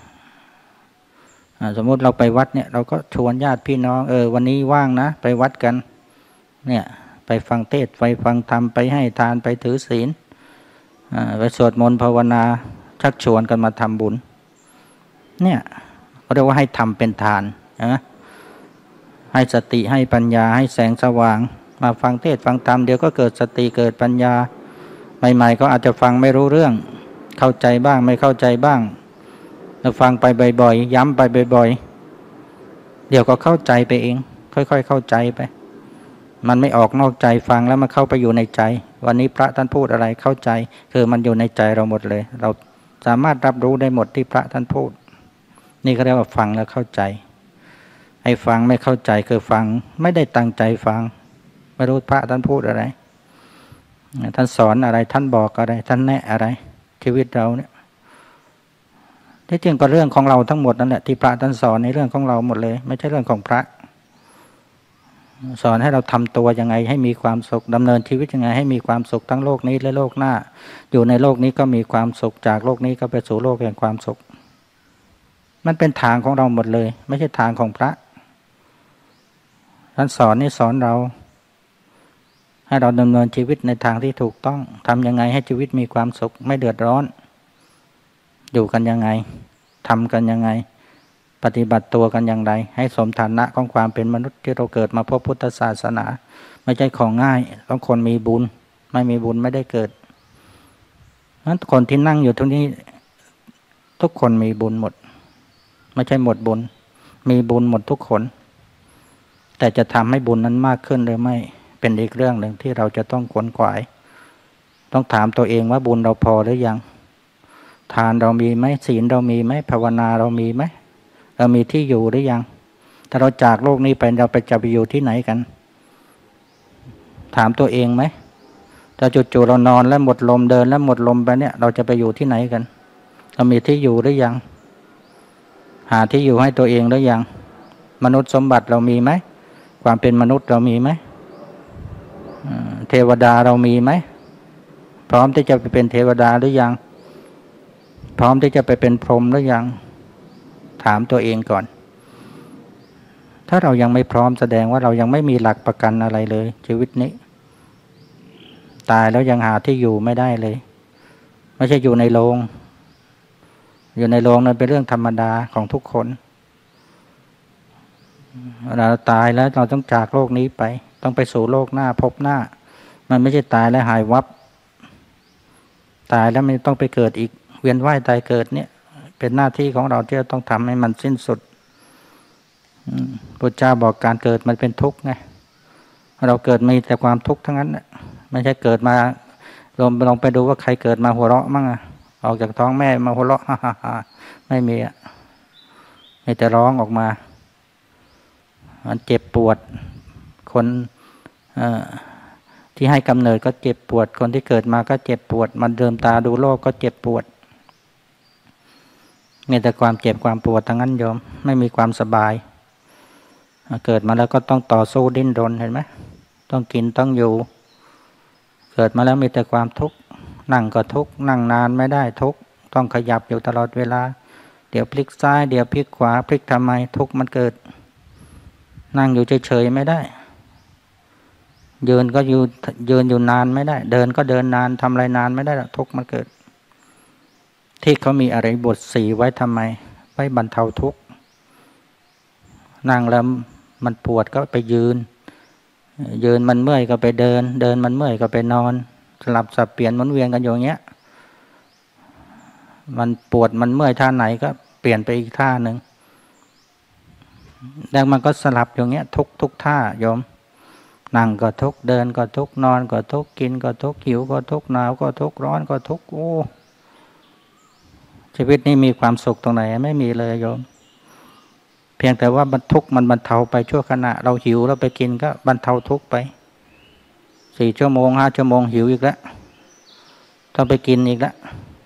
สมมติเราไปวัดเนี่ยเราก็ชวนญาติพี่น้องวันนี้ว่างนะไปวัดกันเนี่ยไปฟังเทศน์ไปฟังธรรมไปให้ทานไปถือศีลไปสวดมนต์ภาวนาชักชวนกันมาทำบุญเนี่ยเขาเรียกว่าให้ทำเป็นทานนะให้สติให้ปัญญาให้แสงสว่างมาฟังเทศน์ฟังธรรมเดี๋ยวก็เกิดสติเกิดปัญญาใหม่ๆก็อาจจะฟังไม่รู้เรื่องเข้าใจบ้างไม่เข้าใจบ้างเราฟังไปบ่อยๆย้ำไปบ่อยๆเดี๋ยวก็เข้าใจไปเองค่อยๆเข้าใจไปมันไม่ออกนอกใจฟังแล้วมันเข้าไปอยู่ในใจวันนี้พระท่านพูดอะไรเข้าใจคือมันอยู่ในใจเราหมดเลยเราสามารถรับรู้ได้หมดที่พระท่านพูดนี่เขาเรียกว่าฟังแล้วเข้าใจให้ฟังไม่เข้าใจคือฟังไม่ได้ตั้งใจฟังไม่รู้พระท่านพูดอะไรท่านสอนอะไรท่านบอกอะไรท่านแนะอะไรชีวิตเราเนี่ยที่จริงก็เรื่องของเราทั้งหมดนั่นแหละที่พระท่านสอนในเรื่องของเราหมดเลยไม่ใช่เรื่องของพระสอนให้เราทำตัวยังไงให้มีความสุขดำเนินชีวิตยังไงให้มีความสุขทั้งโลกนี้และโลกหน้าอยู่ในโลกนี้ก็มีความสุขจากโลกนี้ก็ไปสู่โลกแห่งความสุขมันเป็นทางของเราหมดเลยไม่ใช่ทางของพระท่านสอนนี่สอนเราให้เราดำเนินชีวิตในทางที่ถูกต้องทำยังไงให้ชีวิตมีความสุขไม่เดือดร้อนอยู่กันยังไงทำกันยังไงปฏิบัติตัวกันอย่างไรให้สมฐานะของความเป็นมนุษย์ที่เราเกิดมาพบพุทธศาสนาไม่ใช่ของง่ายต้องคนมีบุญไม่มีบุญไม่ได้เกิดนั้นคนที่นั่งอยู่ตรงนี้ทุกคนมีบุญหมดไม่ใช่หมดบุญมีบุญหมดทุกคนแต่จะทำให้บุญนั้นมากขึ้นหรือไม่เป็นอีกเรื่องหนึ่งที่เราจะต้องขวนขวายต้องถามตัวเองว่าบุญเราพอหรือยังทานเรามีไหมศีลเรามีไหมภาวนาเรามีไหมเรามีที่อยู่หรือยังถ้าเราจากโลกนี้ไปเราจะไปอยู่ที่ไหนกันถามตัวเองไหมถ้าจู่ๆเรานอนแล้วหมดลมเดินแล้วหมดลมไปเนี่ยเราจะไปอยู่ที่ไหนกันเรามีที่อยู่หรือยังหาที่อยู่ให้ตัวเองหรือยังมนุษย์สมบัติเรามีไหมความเป็นมนุษย์เรามีไหมเทวดาเรามีไหมพร้อมที่จะไปเป็นเทวดาหรือยังพร้อมที่จะไปเป็นพรหมหรือยังถามตัวเองก่อนถ้าเรายังไม่พร้อมแสดงว่าเรายังไม่มีหลักประกันอะไรเลยชีวิตนี้ตายแล้วยังหาที่อยู่ไม่ได้เลยไม่ใช่อยู่ในโรงอยู่ในโรงนั้นเป็นเรื่องธรรมดาของทุกคนเราตายแล้วเราต้องจากโลกนี้ไปต้องไปสู่โลกหน้าพบหน้ามันไม่ใช่ตายแล้วหายวับตายแล้วไม่ต้องไปเกิดอีกเวียนว่ายตายเกิดเนี่ยเป็นหน้าที่ของเราที่เราต้องทำให้มันสิ้นสุดพระเจ้าบอกการเกิดมันเป็นทุกข์ไงเราเกิดมีแต่ความทุกข์ทั้งนั้นไม่ใช่เกิดมาลองไปดูว่าใครเกิดมาหัวเราะมั่งออกจากท้องแม่มาหัวเราะ ไม่มีมีแต่ร้องออกมามันเจ็บปวดคนที่ให้กำเนิดก็เจ็บปวดคนที่เกิดมาก็เจ็บปวดมันเดิมตาดูโลกก็เจ็บปวดมีแต่ความเจ็บความปวดทั้งนั้นโยมไม่มีความสบายเกิดมาแล้วก็ต้องต่อสู้ดิ้นรนเห็นไหมต้องกินต้องอยู่เกิดมาแล้วมีแต่ความทุกข์นั่งก็ทุกข์นั่งนานไม่ได้ทุกข์ต้องขยับอยู่ตลอดเวลาเดี๋ยวพลิกซ้ายเดี๋ยวพลิกขวาพลิกทำไมทุกข์มันเกิดนั่งอยู่เฉยๆไม่ได้ยืนก็อยู่นานไม่ได้เดินก็เดินนานทำอะไรนานไม่ได้ทุกข์มันเกิดที่เขามีอะไรบทสีไว้ทำไมไว้บรรเทาทุกข์นั่งแล้วมันปวดก็ไปยืนมันเมื่อยก็ไปเดินมันเมื่อยก็ไปนอนสลับสับเปลี่ยนหมุนเวียนกันอย่างเงี้ยมันปวดมันเมื่อยท่าไหนก็เปลี่ยนไปอีกท่าหนึ่งแล้วมันก็สลับอย่างเงี้ยทุกท่าโยมนั่งก็ทุกเดินก็ทุกนอนก็ทุกกินก็ทุกหิวก็ทุกหนาวก็ทุกร้อนก็ทุกโอ้ชีวิตนี้มีความสุขตรงไหนไม่มีเลยโยมเพียงแต่ว่าบรรทุกมันบรรเทาไปชั่วขณะเราหิวแล้วไปกินก็บรรเทาทุกข์ไป4 ชั่วโมง5 ชั่วโมงหิวอีกแล้วต้องไปกินอีกแล้ว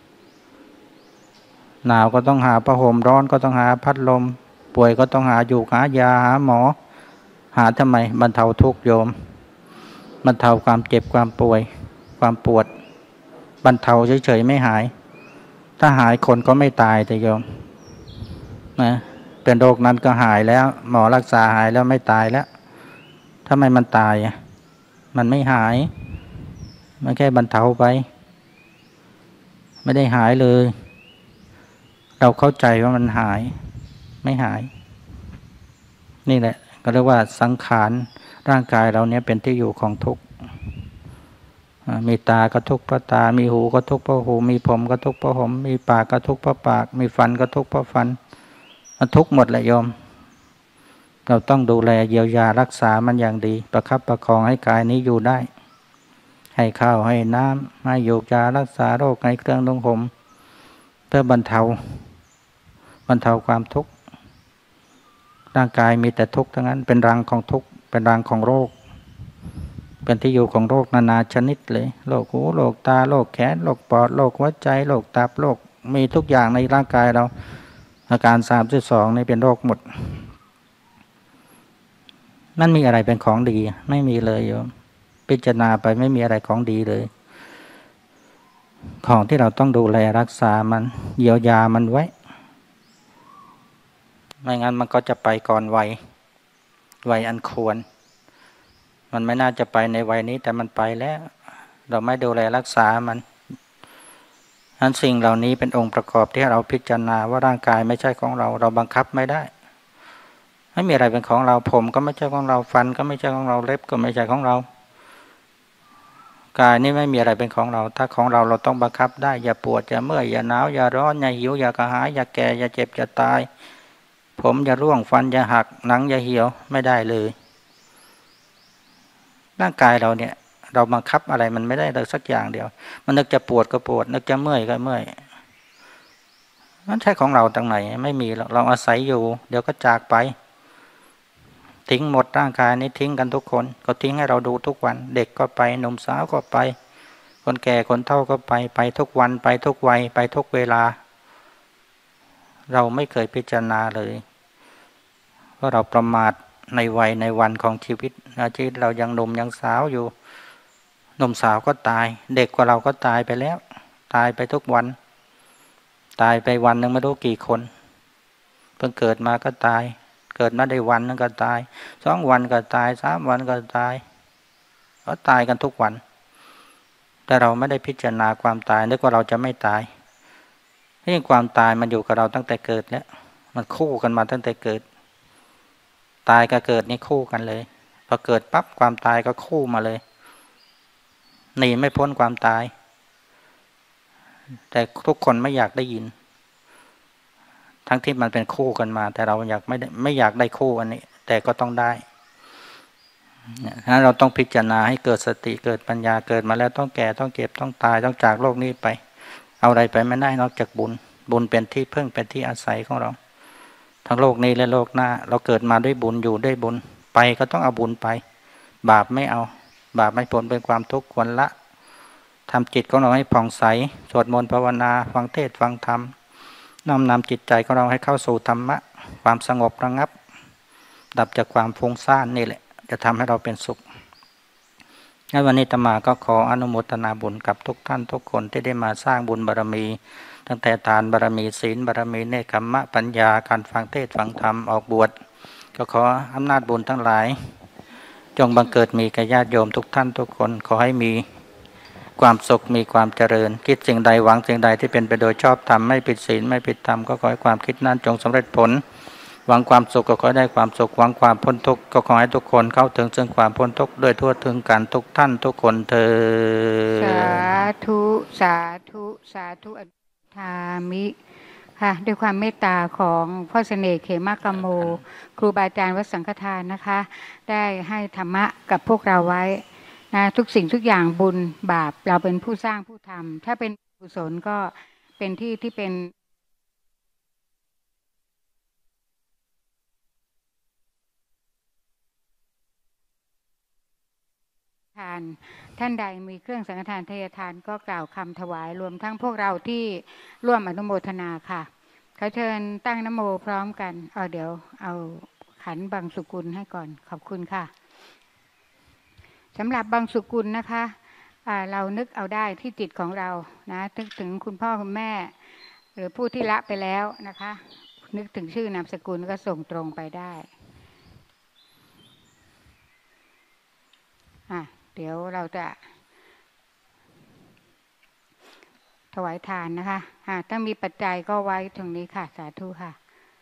หนาวก็ต้องหาผ้าห่มร้อนก็ต้องหาพัดลมป่วยก็ต้องหาอยู่หายาหาหมอหาทำไมบรรเทาทุกข์โยมบรรเทาความเจ็บความป่วยความปวดบรรเทาเฉยๆไม่หายถ้าหายคนก็ไม่ตายแต่โยมนะเป็นโรคนั้นก็หายแล้วหมอรักษาหายแล้วไม่ตายแล้วทำไมมันตายอ่ะมันไม่หายมันแค่บรรเทาไปไม่ได้หายเลยเราเข้าใจว่ามันหายไม่หายนี่แหละก็เรียกว่าสังขารร่างกายเราเนี้ยเป็นที่อยู่ของทุกข์มีตาก็ทุกข์เพราะตามีหูก็ทุกข์เพราะหูมีผมก็ทุกข์เพราะผมมีปากก็ทุกข์เพราะปากมีฟันก็ทุกข์เพราะฟันมันทุกข์หมดแหละโยมเราต้องดูแลเยียวยารักษามันอย่างดีประคับประคองให้กายนี้อยู่ได้ให้ข้าวให้น้ำให้ยูกยารักษาโรคให้เครื่องนุ่งห่มเพื่อบรรเทาความทุกข์ร่างกายมีแต่ทุกข์ทั้งนั้นเป็นรังของทุกข์เป็นรังของโรคเป็นที่อยู่ของโรคนานาชนิดเลยโรคหูโรคตาโรคแขนโรคปอดโรคหัวใจโรคตับโรคมีทุกอย่างในร่างกายเราอาการ32นี่เป็นโรคหมดนั่นมีอะไรเป็นของดีไม่มีเลยโยมพิจารณาไปไม่มีอะไรของดีเลยของที่เราต้องดูแลรักษามันเยียวยามันไว้ไม่งั้นมันก็จะไปก่อนวัยอันควรมันไม่น่าจะไปในวัยนี้แต่มันไปแล้วเราไม่ดูแลรักษามันนั้นสิ่งเหล่านี้เป็นองค์ประกอบที่เราพิจารณาว่าร่างกายไม่ใช่ของเราเราบังคับไม่ได้ไม่มีอะไรเป็นของเราผมก็ไม่ใช่ของเราฟันก็ไม่ใช่ของเราเล็บก็ไม่ใช่ของเรากายนี่ไม่มีอะไรเป็นของเราถ้าของเราเราต้องบังคับได้อย่าปวดอย่าเมื่อยอย่าหนาวอย่าร้อนอย่าหิวอย่ากระหายอย่าแก่อย่าเจ็บอย่าตายผมอย่าร่วงฟันอย่าหักหนังอย่าเหี่ยวไม่ได้เลยร่างกายเราเนี่ยเราบังคับอะไรมันไม่ได้เลยสักอย่างเดียวมันนึกจะปวดก็ปวดนึกจะเมื่อยก็เมื่อยมันใช่ของเราตรงไหนไม่มีเราอาศัยอยู่เดี๋ยวก็จากไปทิ้งหมดร่างกายนี้ทิ้งกันทุกคนก็ทิ้งให้เราดูทุกวันเด็กก็ไปหนุ่มสาวก็ไปคนแก่คนเฒ่าก็ไปทุกวันไปทุกวัยไปทุกเวลาเราไม่เคยพิจารณาเลยว่าเราประมาทในวัยในวันของชีวิตเรายังหนุ่มยังสาวอยู่หนุ่มสาวก็ตายเด็กกว่าเราก็ตายไปแล้วตายไปทุกวันตายไปวันหนึ่งไม่รู้กี่คนเพิ่งเกิดมาก็ตายเกิดมาได้วันนึงก็ตาย2 วันก็ตาย3 วันก็ตายก็ตายกันทุกวันแต่เราไม่ได้พิจารณาความตายนึกว่าเราจะไม่ตายที่ความตายมันอยู่กับเราตั้งแต่เกิดแล้วมันคู่กันมาตั้งแต่เกิดตายกับเกิดนี่คู่กันเลยพอเกิดปั๊บความตายก็คู่มาเลยหนีไม่พ้นความตายแต่ทุกคนไม่อยากได้ยินทั้งที่มันเป็นคู่กันมาแต่เราไม่อยากได้คู่อันนี้แต่ก็ต้องได้เราต้องพิจารณาให้เกิดสติเกิดปัญญาเกิดมาแล้วต้องแก่ต้องเก็บต้องตายต้องจากโลกนี้ไปเอาอะไรไปไม่ได้นอกจากบุญเป็นที่พึ่งเป็นที่อาศัยของเราทั้งโลกนี้และโลกหน้าเราเกิดมาด้วยบุญอยู่ด้วยบุญไปก็ต้องเอาบุญไปบาปไม่เอาบาปไม่ผลเป็นความทุกข์ควรละทำจิตของเราให้ผ่องใสสวดมนต์ภาวนาฟังเทศน์ฟังธรรมน้อมนำจิตใจของเราให้เข้าสู่ธรรมะความสงบระงับดับจากความฟุ้งซ่านนี่แหละจะทำให้เราเป็นสุขวันนี้อาตมาก็ขออนุโมทนาบุญกับทุกท่านทุกคนที่ได้มาสร้างบุญบารมีตั้งแต่ทานบารมีศีลบารมีเนกขัมมะปัญญาการฟังเทศน์ฟังธรรมออกบวชก็ขออำนาจบุญทั้งหลายจงบังเกิดมีแก่ญาติโยมทุกท่านทุกคนขอให้มีความสุขมีความเจริญคิดสิ่งใดหวังสิ่งใดที่เป็นไปโดยชอบธรรมไม่ผิดศีลไม่ผิดธรรมก็ขอให้ความคิดนั้นจงสำเร็จผลหวังความสุขก็ขอให้ได้ความสุขหวังความพ้นทุกข์ก็ขอให้ทุกคนเข้าถึงซึ่งความพ้นทุกข์ด้วยทั่วถึงกันทุกท่านทุกคนเถิด
สาธุสาธุสาธุอนุทามิค่ะด้วยความเมตตาของพ่อเสน่ห์เขมกโมครูบาอาจารย์วัดสังฆทานนะคะได้ให้ธรรมะกับพวกเราไว้นะทุกสิ่งทุกอย่างบุญบาปเราเป็นผู้สร้างผู้ทำถ้าเป็นกุศลก็เป็นที่เป็นทานท่านใดมีเครื่องสังฆทานทายทานก็กล่าวคำถวายรวมทั้งพวกเราที่ร่วมอนุโมทนาค่ะขอเชิญตั้งนะโมพร้อมกันเดี๋ยวเอาขันบังสุกุลให้ก่อนขอบคุณค่ะสำหรับบังสุกุลนะคะเรานึกเอาได้ที่จิตของเรานะนึกถึงคุณพ่อคุณแม่หรือผู้ที่ละไปแล้วนะคะนึกถึงชื่อนามสกุลก็ส่งตรงไปได้เดี๋ยวเราจะถวายทานนะคะถ้ามีปัจจัยก็ไว้ตรงนี้ค่ะสาธุค่ะ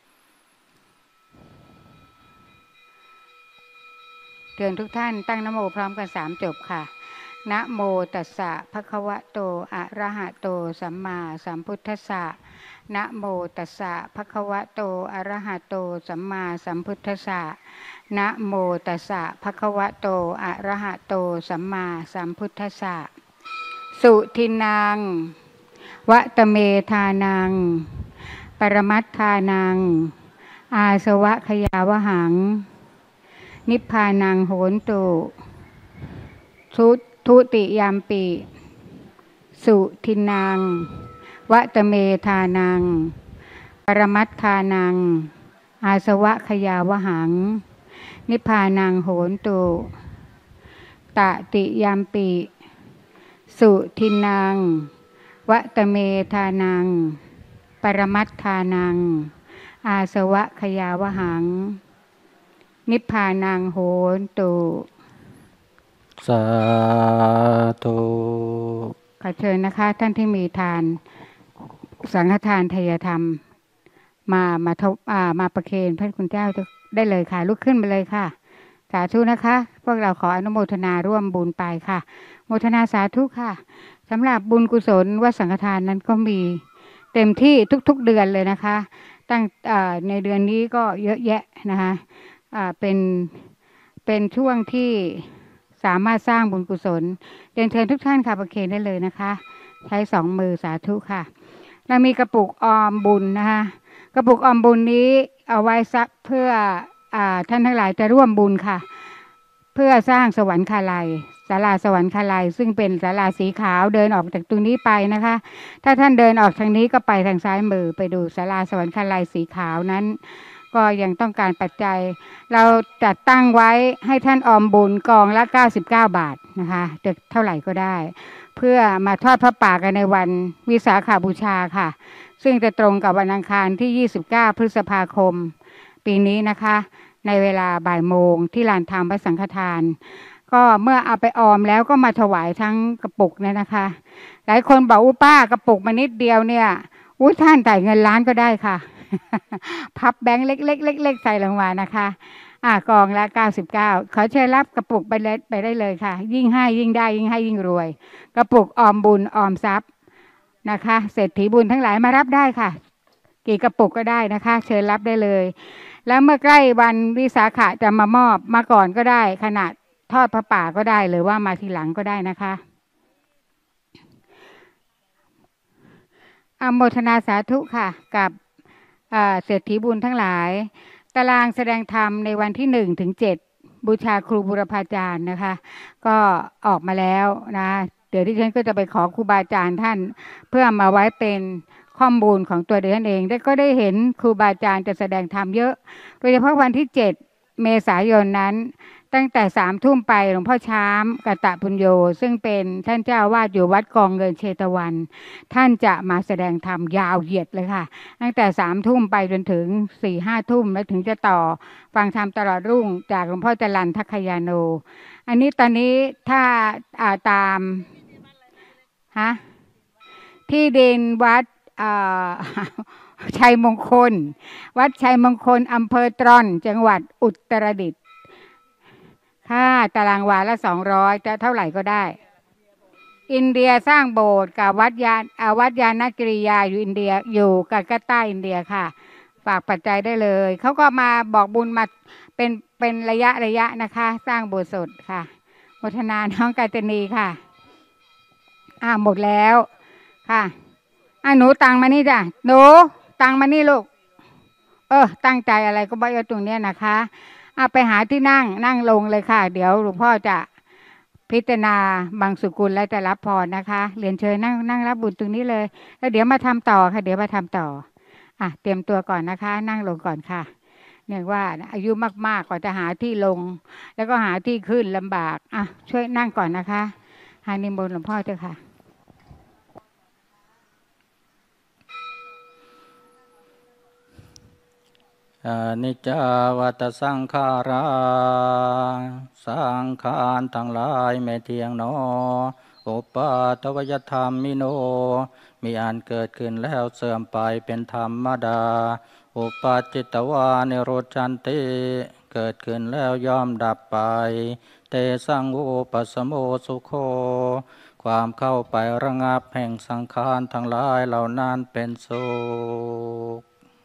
เตือนทุกท่านตั้งนะโมพร้อมกัน3 จบค่ะนะโมตัสสะภะคะวะโตอะระหะโตสัมมาสัมพุทธัสสะนะโมตัสสะภะคะวะโตอะระหะโตสัมมาสัมพุทธัสสะนะโมตัสสะภะคะวะโตอะระหะโตสัมมาสัมพุทธัสสะสุทินังวะตะเมธานังปรมัตถานังอาสวะขยาวหังนิพพานังโหนตุทุติยามปิสุทินังวะตะเมธานังปรมัตถานังอาสวะขยาวหังนิพพานังโหนตุตติยามปิสุทินังวะตะเมธานังปรมัตถานังอาสวะขยาวหังนิพพานังโหนตุ
สาธุ
ขอเชิญนะคะท่านที่มีทานสังฆทานทายธรรมมาประเคนพระคุณเจ้าได้เลยค่ะลุกขึ้นไปเลยค่ะสาธุนะคะพวกเราขออนุโมทนาร่วมบุญไปค่ะโมทนาสาธุค่ะสำหรับบุญกุศลวัดสังฆทานนั้นก็มีเต็มที่ทุกๆเดือนเลยนะคะตั้งในเดือนนี้ก็เยอะแยะนะคะเป็นช่วงที่สามารถสร้างบุญกุศลเรียนเชิญทุกท่านค่ะประเคนได้เลยนะคะใช้2 มือสาธุค่ะเรามีกระปุกออมบุญนะคะกระปุกออมบุญนี้เอาไว้ซักเพื่อท่านทั้งหลายจะร่วมบุญค่ะเพื่อสร้างสวรรคาลัยศาลาสวรรคาลัยซึ่งเป็นศาลาสีขาวเดินออกจากตรงนี้ไปนะคะถ้าท่านเดินออกทางนี้ก็ไปทางซ้ายมือไปดูศาลาสวรรคาลัยสีขาวนั้นก็ยังต้องการปัจจัยเราจัดตั้งไว้ให้ท่านออมบุญกองละ99 บาทนะคะจะเท่าไหร่ก็ได้เพื่อมาทอดพระป่ากันในวันวิสาขบูชาค่ะซึ่งจะตรงกับวันอังคารที่29 พฤษภาคมปีนี้นะคะในเวลาบ่ายโมงที่ลานธรรมพระสังฆทานก็เมื่อเอาไปออมแล้วก็มาถวายทั้งกระปุกเนี่ยนะคะหลายคนบอกป้ากระปุกมานิดเดียวเนี่ยท่านจ่ายเงินล้านก็ได้ค่ะพับแบงค์เล็กๆใส่ลงมานะคะกองละ99ขอเชิญรับกระปุกไปได้เลยค่ะยิ่งให้ยิ่งได้ยิ่งให้ยิ่งรวยกระปุกออมบุญออมทรัพย์นะคะเศรษฐีบุญทั้งหลายมารับได้ค่ะกี่กระปุกก็ได้นะคะเชิญรับได้เลยแล้วเมื่อใกล้วันวิสาขะจะมามอบมาก่อนก็ได้ขณะทอดพระป่าก็ได้หรือว่ามาทีหลังก็ได้นะคะอนุโมทนาสาธุค่ะกับเศรษฐีบุญทั้งหลายตารางแสดงธรรมในวันที่1 ถึง 7บูชาครูบุรพาจารย์นะคะก็ออกมาแล้วนะเดี๋ยวที่ฉันก็จะไปขอครูบาอาจารย์ท่านเพื่อมาไว้เป็นข้อมูลของตัวเดือนเองก็ได้เห็นครูบาอาจารย์จะแสดงธรรมเยอะโดยเฉพาะวันที่7 เมษายนนั้นตั้งแต่3 ทุ่มไปหลวงพ่อช้ามกตปุญโญซึ่งเป็นท่านเจ้าวาดอยู่วัดกองเงินเชตวันท่านจะมาแสดงธรรมยาวเหยียดเลยค่ะตั้งแต่3 ทุ่มไปจนถึง4-5 ทุ่มแล้วถึงจะต่อฟังธรรมตลอดรุ่งจากหลวงพ่อจรัญทัคคยาโนอันนี้ตอนนี้ถ้าตามที่ดินวัดชัยมงคลวัดชัยมงคลอำเภอตรอนจังหวัดอุตรดิตถ์ค่าตารางวาละ200จะเท่าไหร่ก็ได้อินเดียสร้างโบสถ์กับวัดยานกิริยาอยู่อินเดียอยู่กัลกัตตาอินเดียค่ะฝากปัจจัยได้เลยเขาก็มาบอกบุญมาเป็นระยะนะคะสร้างโบสถ์สดค่ะโมทนาน้องกาญจนีค่ะหมดแล้วค่ะหนูตังมานี่จ้ะหนูตังมานี่ลูกตั้งใจอะไรก็บอกอยู่ตรงนี้นะคะไปหาที่นั่งลงเลยค่ะเดี๋ยวหลวงพ่อจะพิจารณาบางสุกุลและจะรับพรนะคะเรียนเชิญนั่งรับบุญตรงนี้เลยแล้วเดี๋ยวมาทำต่อค่ะเดี๋ยวมาทำต่อเตรียมตัวก่อนนะคะนั่งลงก่อนค่ะเนื่องว่าอายุมากๆกว่าจะหาที่ลงแล้วก็หาที่ขึ้นลำบากช่วยนั่งก่อนนะคะให้นิมนต์หลวงพ่อเจ้าค่ะ
นิจจาวัตสังขาราสังขารทั้งหลายไม่เที่ยงหนออุปาทวยธรรมมิโนมีอันเกิดขึ้นแล้วเสื่อมไปเป็นธรรมดาอุปาจิตวานิโรชันติเกิดขึ้นแล้วย่อมดับไปเตสังโวปัสสโมสุโขความเข้าไประงับแห่งสังขารทั้งหลายเหล่านั้นเป็นสุข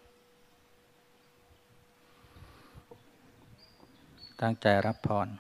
ตั้งใจรับพร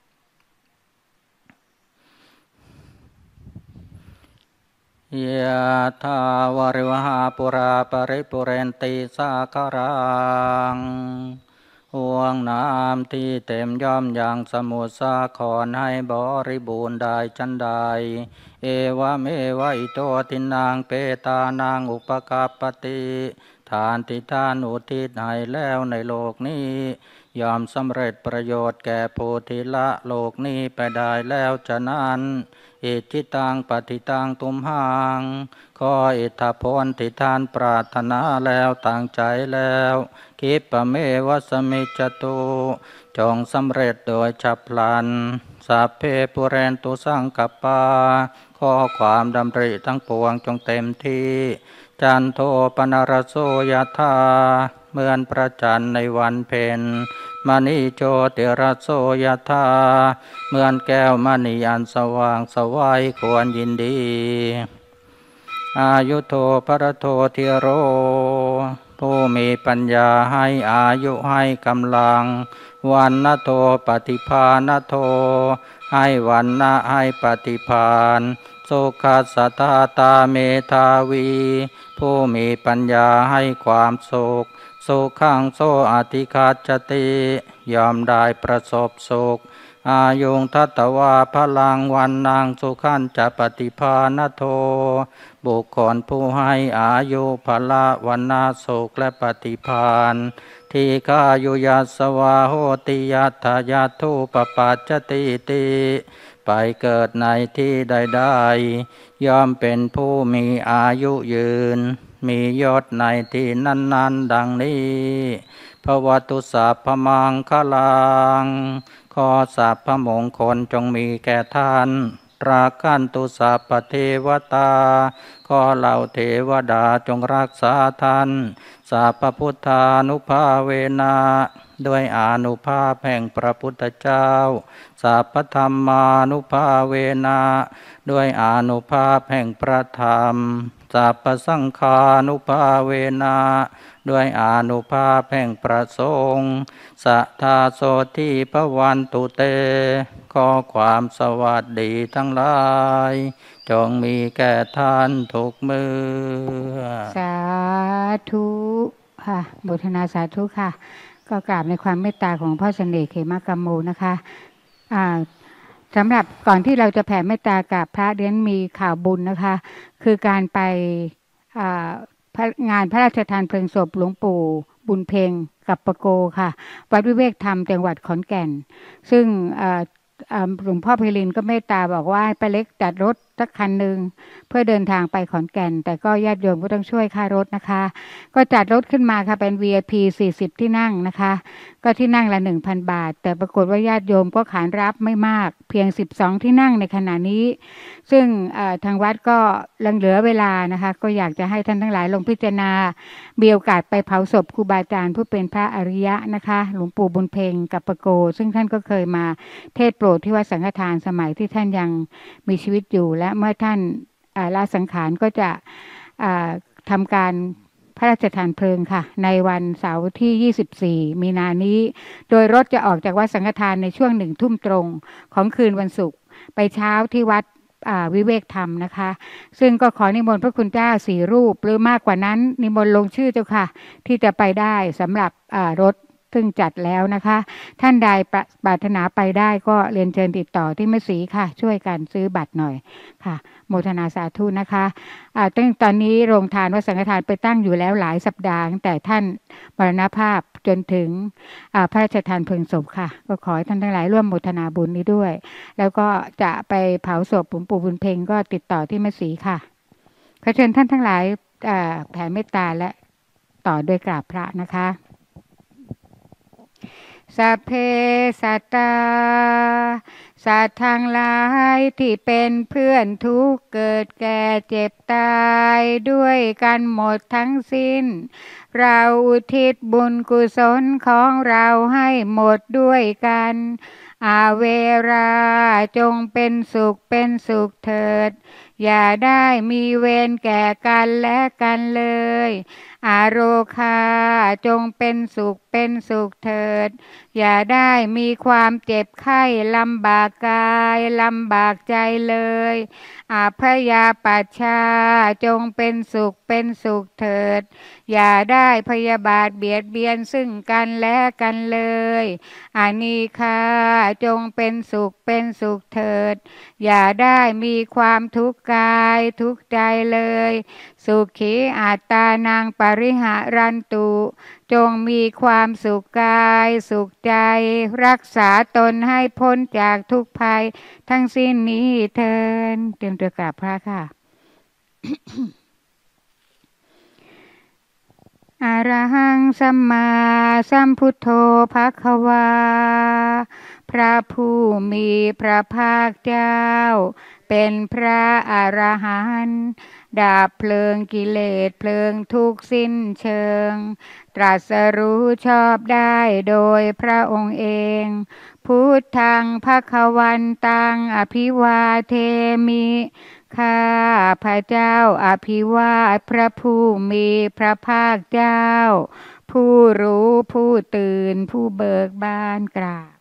ยะถาวาริวหาปุราปริปุเรนติสาคารังห่วงน้ำที่เต็มย่อมอย่างสมุทรสาครให้บริบูรณ์ได้จันใดเอวะเมวะอิโตทินังเปตานางอุปกัปปติทานที่ท่านอุทิศให้แล้วในโลกนี้ยอมสำเร็จประโยชน์แก่ผู้ที่ละโลกนี้ไปได้แล้วฉะนั้นอิทิตังปฏิตังตุมหังขออิทธผลที่ท่านปรารถนาแล้วตั้งใจแล้วคิปะเมวะสมิจจตุจงสำเร็จโดยฉับพลันสัพเพปุเรนตุสังกปาขอความดำริทั้งปวงจงเต็มที่จันโทปนรโสยธาเหมือนพระจันทร์ในวันเพ็ญมณีโชติรโสยธาเหมือนแก้วมณีอันสว่างสวัยควรยินดีอายุโทปรโทธิโรผู้มีปัญญาให้อายุให้กำลังวันนโทปฏิภาณโทให้วันนะให้ปฏิภาณสุขัสสตาตาเมธาวีผู้มีปัญญาให้ความสุขสุขังโสอธิคัจจติยอมได้ประสบสุขอายุงทัตตวาพลังวันนางสุขันจะปฏิภาณโทบุคคลผู้ให้อายุพละวันนาสุขและปฏิภาณทีฆายุยัสสวาโหติยัตถยัตถุปปัจจติติไปเกิดในที่ใดๆย่อมเป็นผู้มีอายุยืนมียศในที่นั้นๆดังนี้ภวตุสัพพมังคลังขอสัพพมงคลจงมีแก่ท่านราคันตุสัพพเทวตาขอเหล่าเทวดาจงรักษาท่านสัพพพุทธานุภาเวนะด้วยอานุภาพแห่งพระพุทธเจ้าสัพพธรรมานุภาเวนะด้วยอานุภาพแห่งพระธรรมสัพพสังฆานุภาเวนะด้วยอานุภาพแห่งพระสงฆ์สัทธาโสทิภวันตุเตขอความสวัสดีทั้งหลายจงมีแก่ท่านทุกเมื่อ
สาธุค่ะโมทนาสาธุค่ะก็กราบในความเมตตาของพ่อเสน่ห์เขมกัมโมนะคะสำหรับก่อนที่เราจะแผ่เมตตากับพระเดียนมีข่าวบุญนะคะคือการไปงานพระราชทานเพลิงศพหลวงปู่บุญเพ็งกับปะโกค่ะวัดวิเวกธรรมจังหวัดขอนแก่นซึ่งหลวงพ่อเพลินก็เมตตาบอกว่าไปเล็กจัดรถสักคันหนึ่งเพื่อเดินทางไปขอนแก่นแต่ก็ญาติโยมก็ต้องช่วยค่ารถนะคะก็จัดรถขึ้นมาค่ะเป็น VIP 40 ที่นั่งนะคะก็ที่นั่งละ 1,000 บาทแต่ปรากฏว่าญาติโยมก็ขานรับไม่มากเพียง12ที่นั่งในขณะนี้ซึ่งทางวัดก็ยังเหลือเวลานะคะก็อยากจะให้ท่านทั้งหลายลงพิจารณามีโอกาสไปเผาศพครูบาอาจารย์ผู้เป็นพระอริยะนะคะหลวงปู่บุญเพ็งกับปะโกซึ่งท่านก็เคยมาเทศน์โปรดที่วัดสังฆทานสมัยที่ท่านยังมีชีวิตอยู่และเมื่อท่านละสังขารก็จะทำการพระราชทานเพลิงค่ะในวันเสาร์ที่24มีนานี้โดยรถจะออกจากวัดสังฆทานในช่วง1 ทุ่มตรงของคืนวันศุกร์ไปเช้าที่วัดวิเวกธรรมนะคะซึ่งก็ขอนิมนต์พระคุณเจ้า4 รูปหรือมากกว่านั้นนิมนต์ลงชื่อเจ้าค่ะที่จะไปได้สำหรับรถซึ่งจัดแล้วนะคะ ท่านใดปรารถนาไปได้ก็เรียนเชิญติดต่อที่แม่ศรีค่ะช่วยกันซื้อบัตรหน่อยค่ะโมทนาสาธุนะคะตั้งตอนนี้โรงทานวัดสังฆทานไปตั้งอยู่แล้วหลายสัปดาห์ตั้งแต่ท่านมรณภาพจนถึงพระราชทานเพลิงศพค่ะก็ขอให้ท่านทั้งหลายร่วมโมทนาบุญนี้ด้วยแล้วก็จะไปเผาศพหลวงปู่บุญเพ็งก็ติดต่อที่แม่ศรีค่ะขอเชิญท่านทั้งหลายแผ่เมตตาและต่อด้วยกราบพระนะคะสัพเพสัตตาสัตว์ทั้งหลายที่เป็นเพื่อนทุกข์เกิดแก่เจ็บตายด้วยกันหมดทั้งสิ้นเราอุทิศบุญกุศลของเราให้หมดด้วยกันอาเวราจงเป็นสุขเถิดอย่าได้มีเวรแก่กันและกันเลยอาโรคาจงเป็นสุขเถิดอย่าได้มีความเจ็บไข้ลำบากกายลำบากใจเลยอาพยาปัชชาจงเป็นสุขเถิดอย่าได้พยาบาทเบียดเบียนซึ่งกันและกันเลยอานีคาจงเป็นสุขเถิดอย่าได้มีความทุกข์กายทุกข์ใจเลยสุขีอัตตานังปริหารันตุจงมีความสุขกายสุขใจรักษาตนให้พ้นจากทุกภัยทั้งสิ้นนี้เถิดเตรียมตัวกราบพระค่ะ อะระหังสัมมาสัมพุทโธภควาพระผู้มีพระภาคเจ้าเป็นพระอรหันต์ดับเพลิงกิเลสเพลิงทุกข์สิ้นเชิงตรัสรู้ชอบได้โดยพระองค์เองพุทธังภควันตังอภิวาเทมิข้าพระเจ้าอภิวาทพระผู้มีพระภาคเจ้าผู้รู้ผู้ตื่นผู้เบิกบานกราบ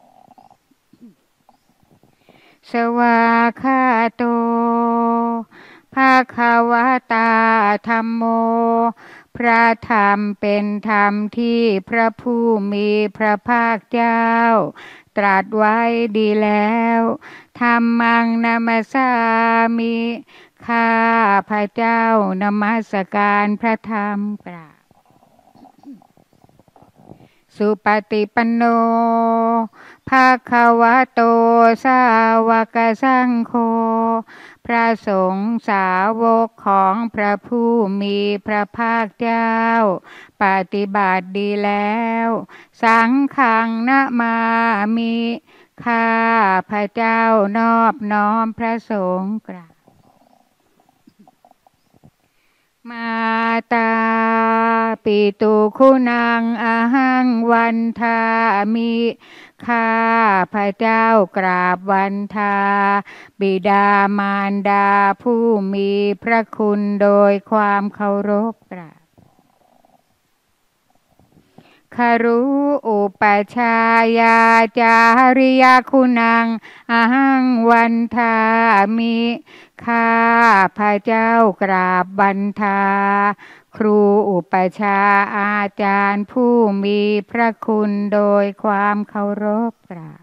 สวากขาโตภาควตาธัมโมพระธรรมเป็นธรรมที่พระผู้มีพระภาคเจ้าตรัสไว้ดีแล้วธัมมังนัมสสามิข้าพระเจ้านมัสการพระธรรมกราบสุปฏิปันโนภาควโตสาวกสังโฆพระสงฆ์สาวกของพระผู้มีพระภาคเจ้าปฏิบัติดีแล้วสังฆังนะมามิข้าพระเจ้านอบน้อมพระสงฆ์กราบมาตาปิตุคุณังอหังวันทามิข้าพระเจ้ากราบวันทาบิดามารดาผู้มีพระคุณโดยความเคารพกราบคารุอุปชายาจาริยคุณังอหังวันทามิข้าพระเจ้ากราบวันทาครูอุปชาอาจารย์ผู้มีพระคุณโดยความเคารพกราบ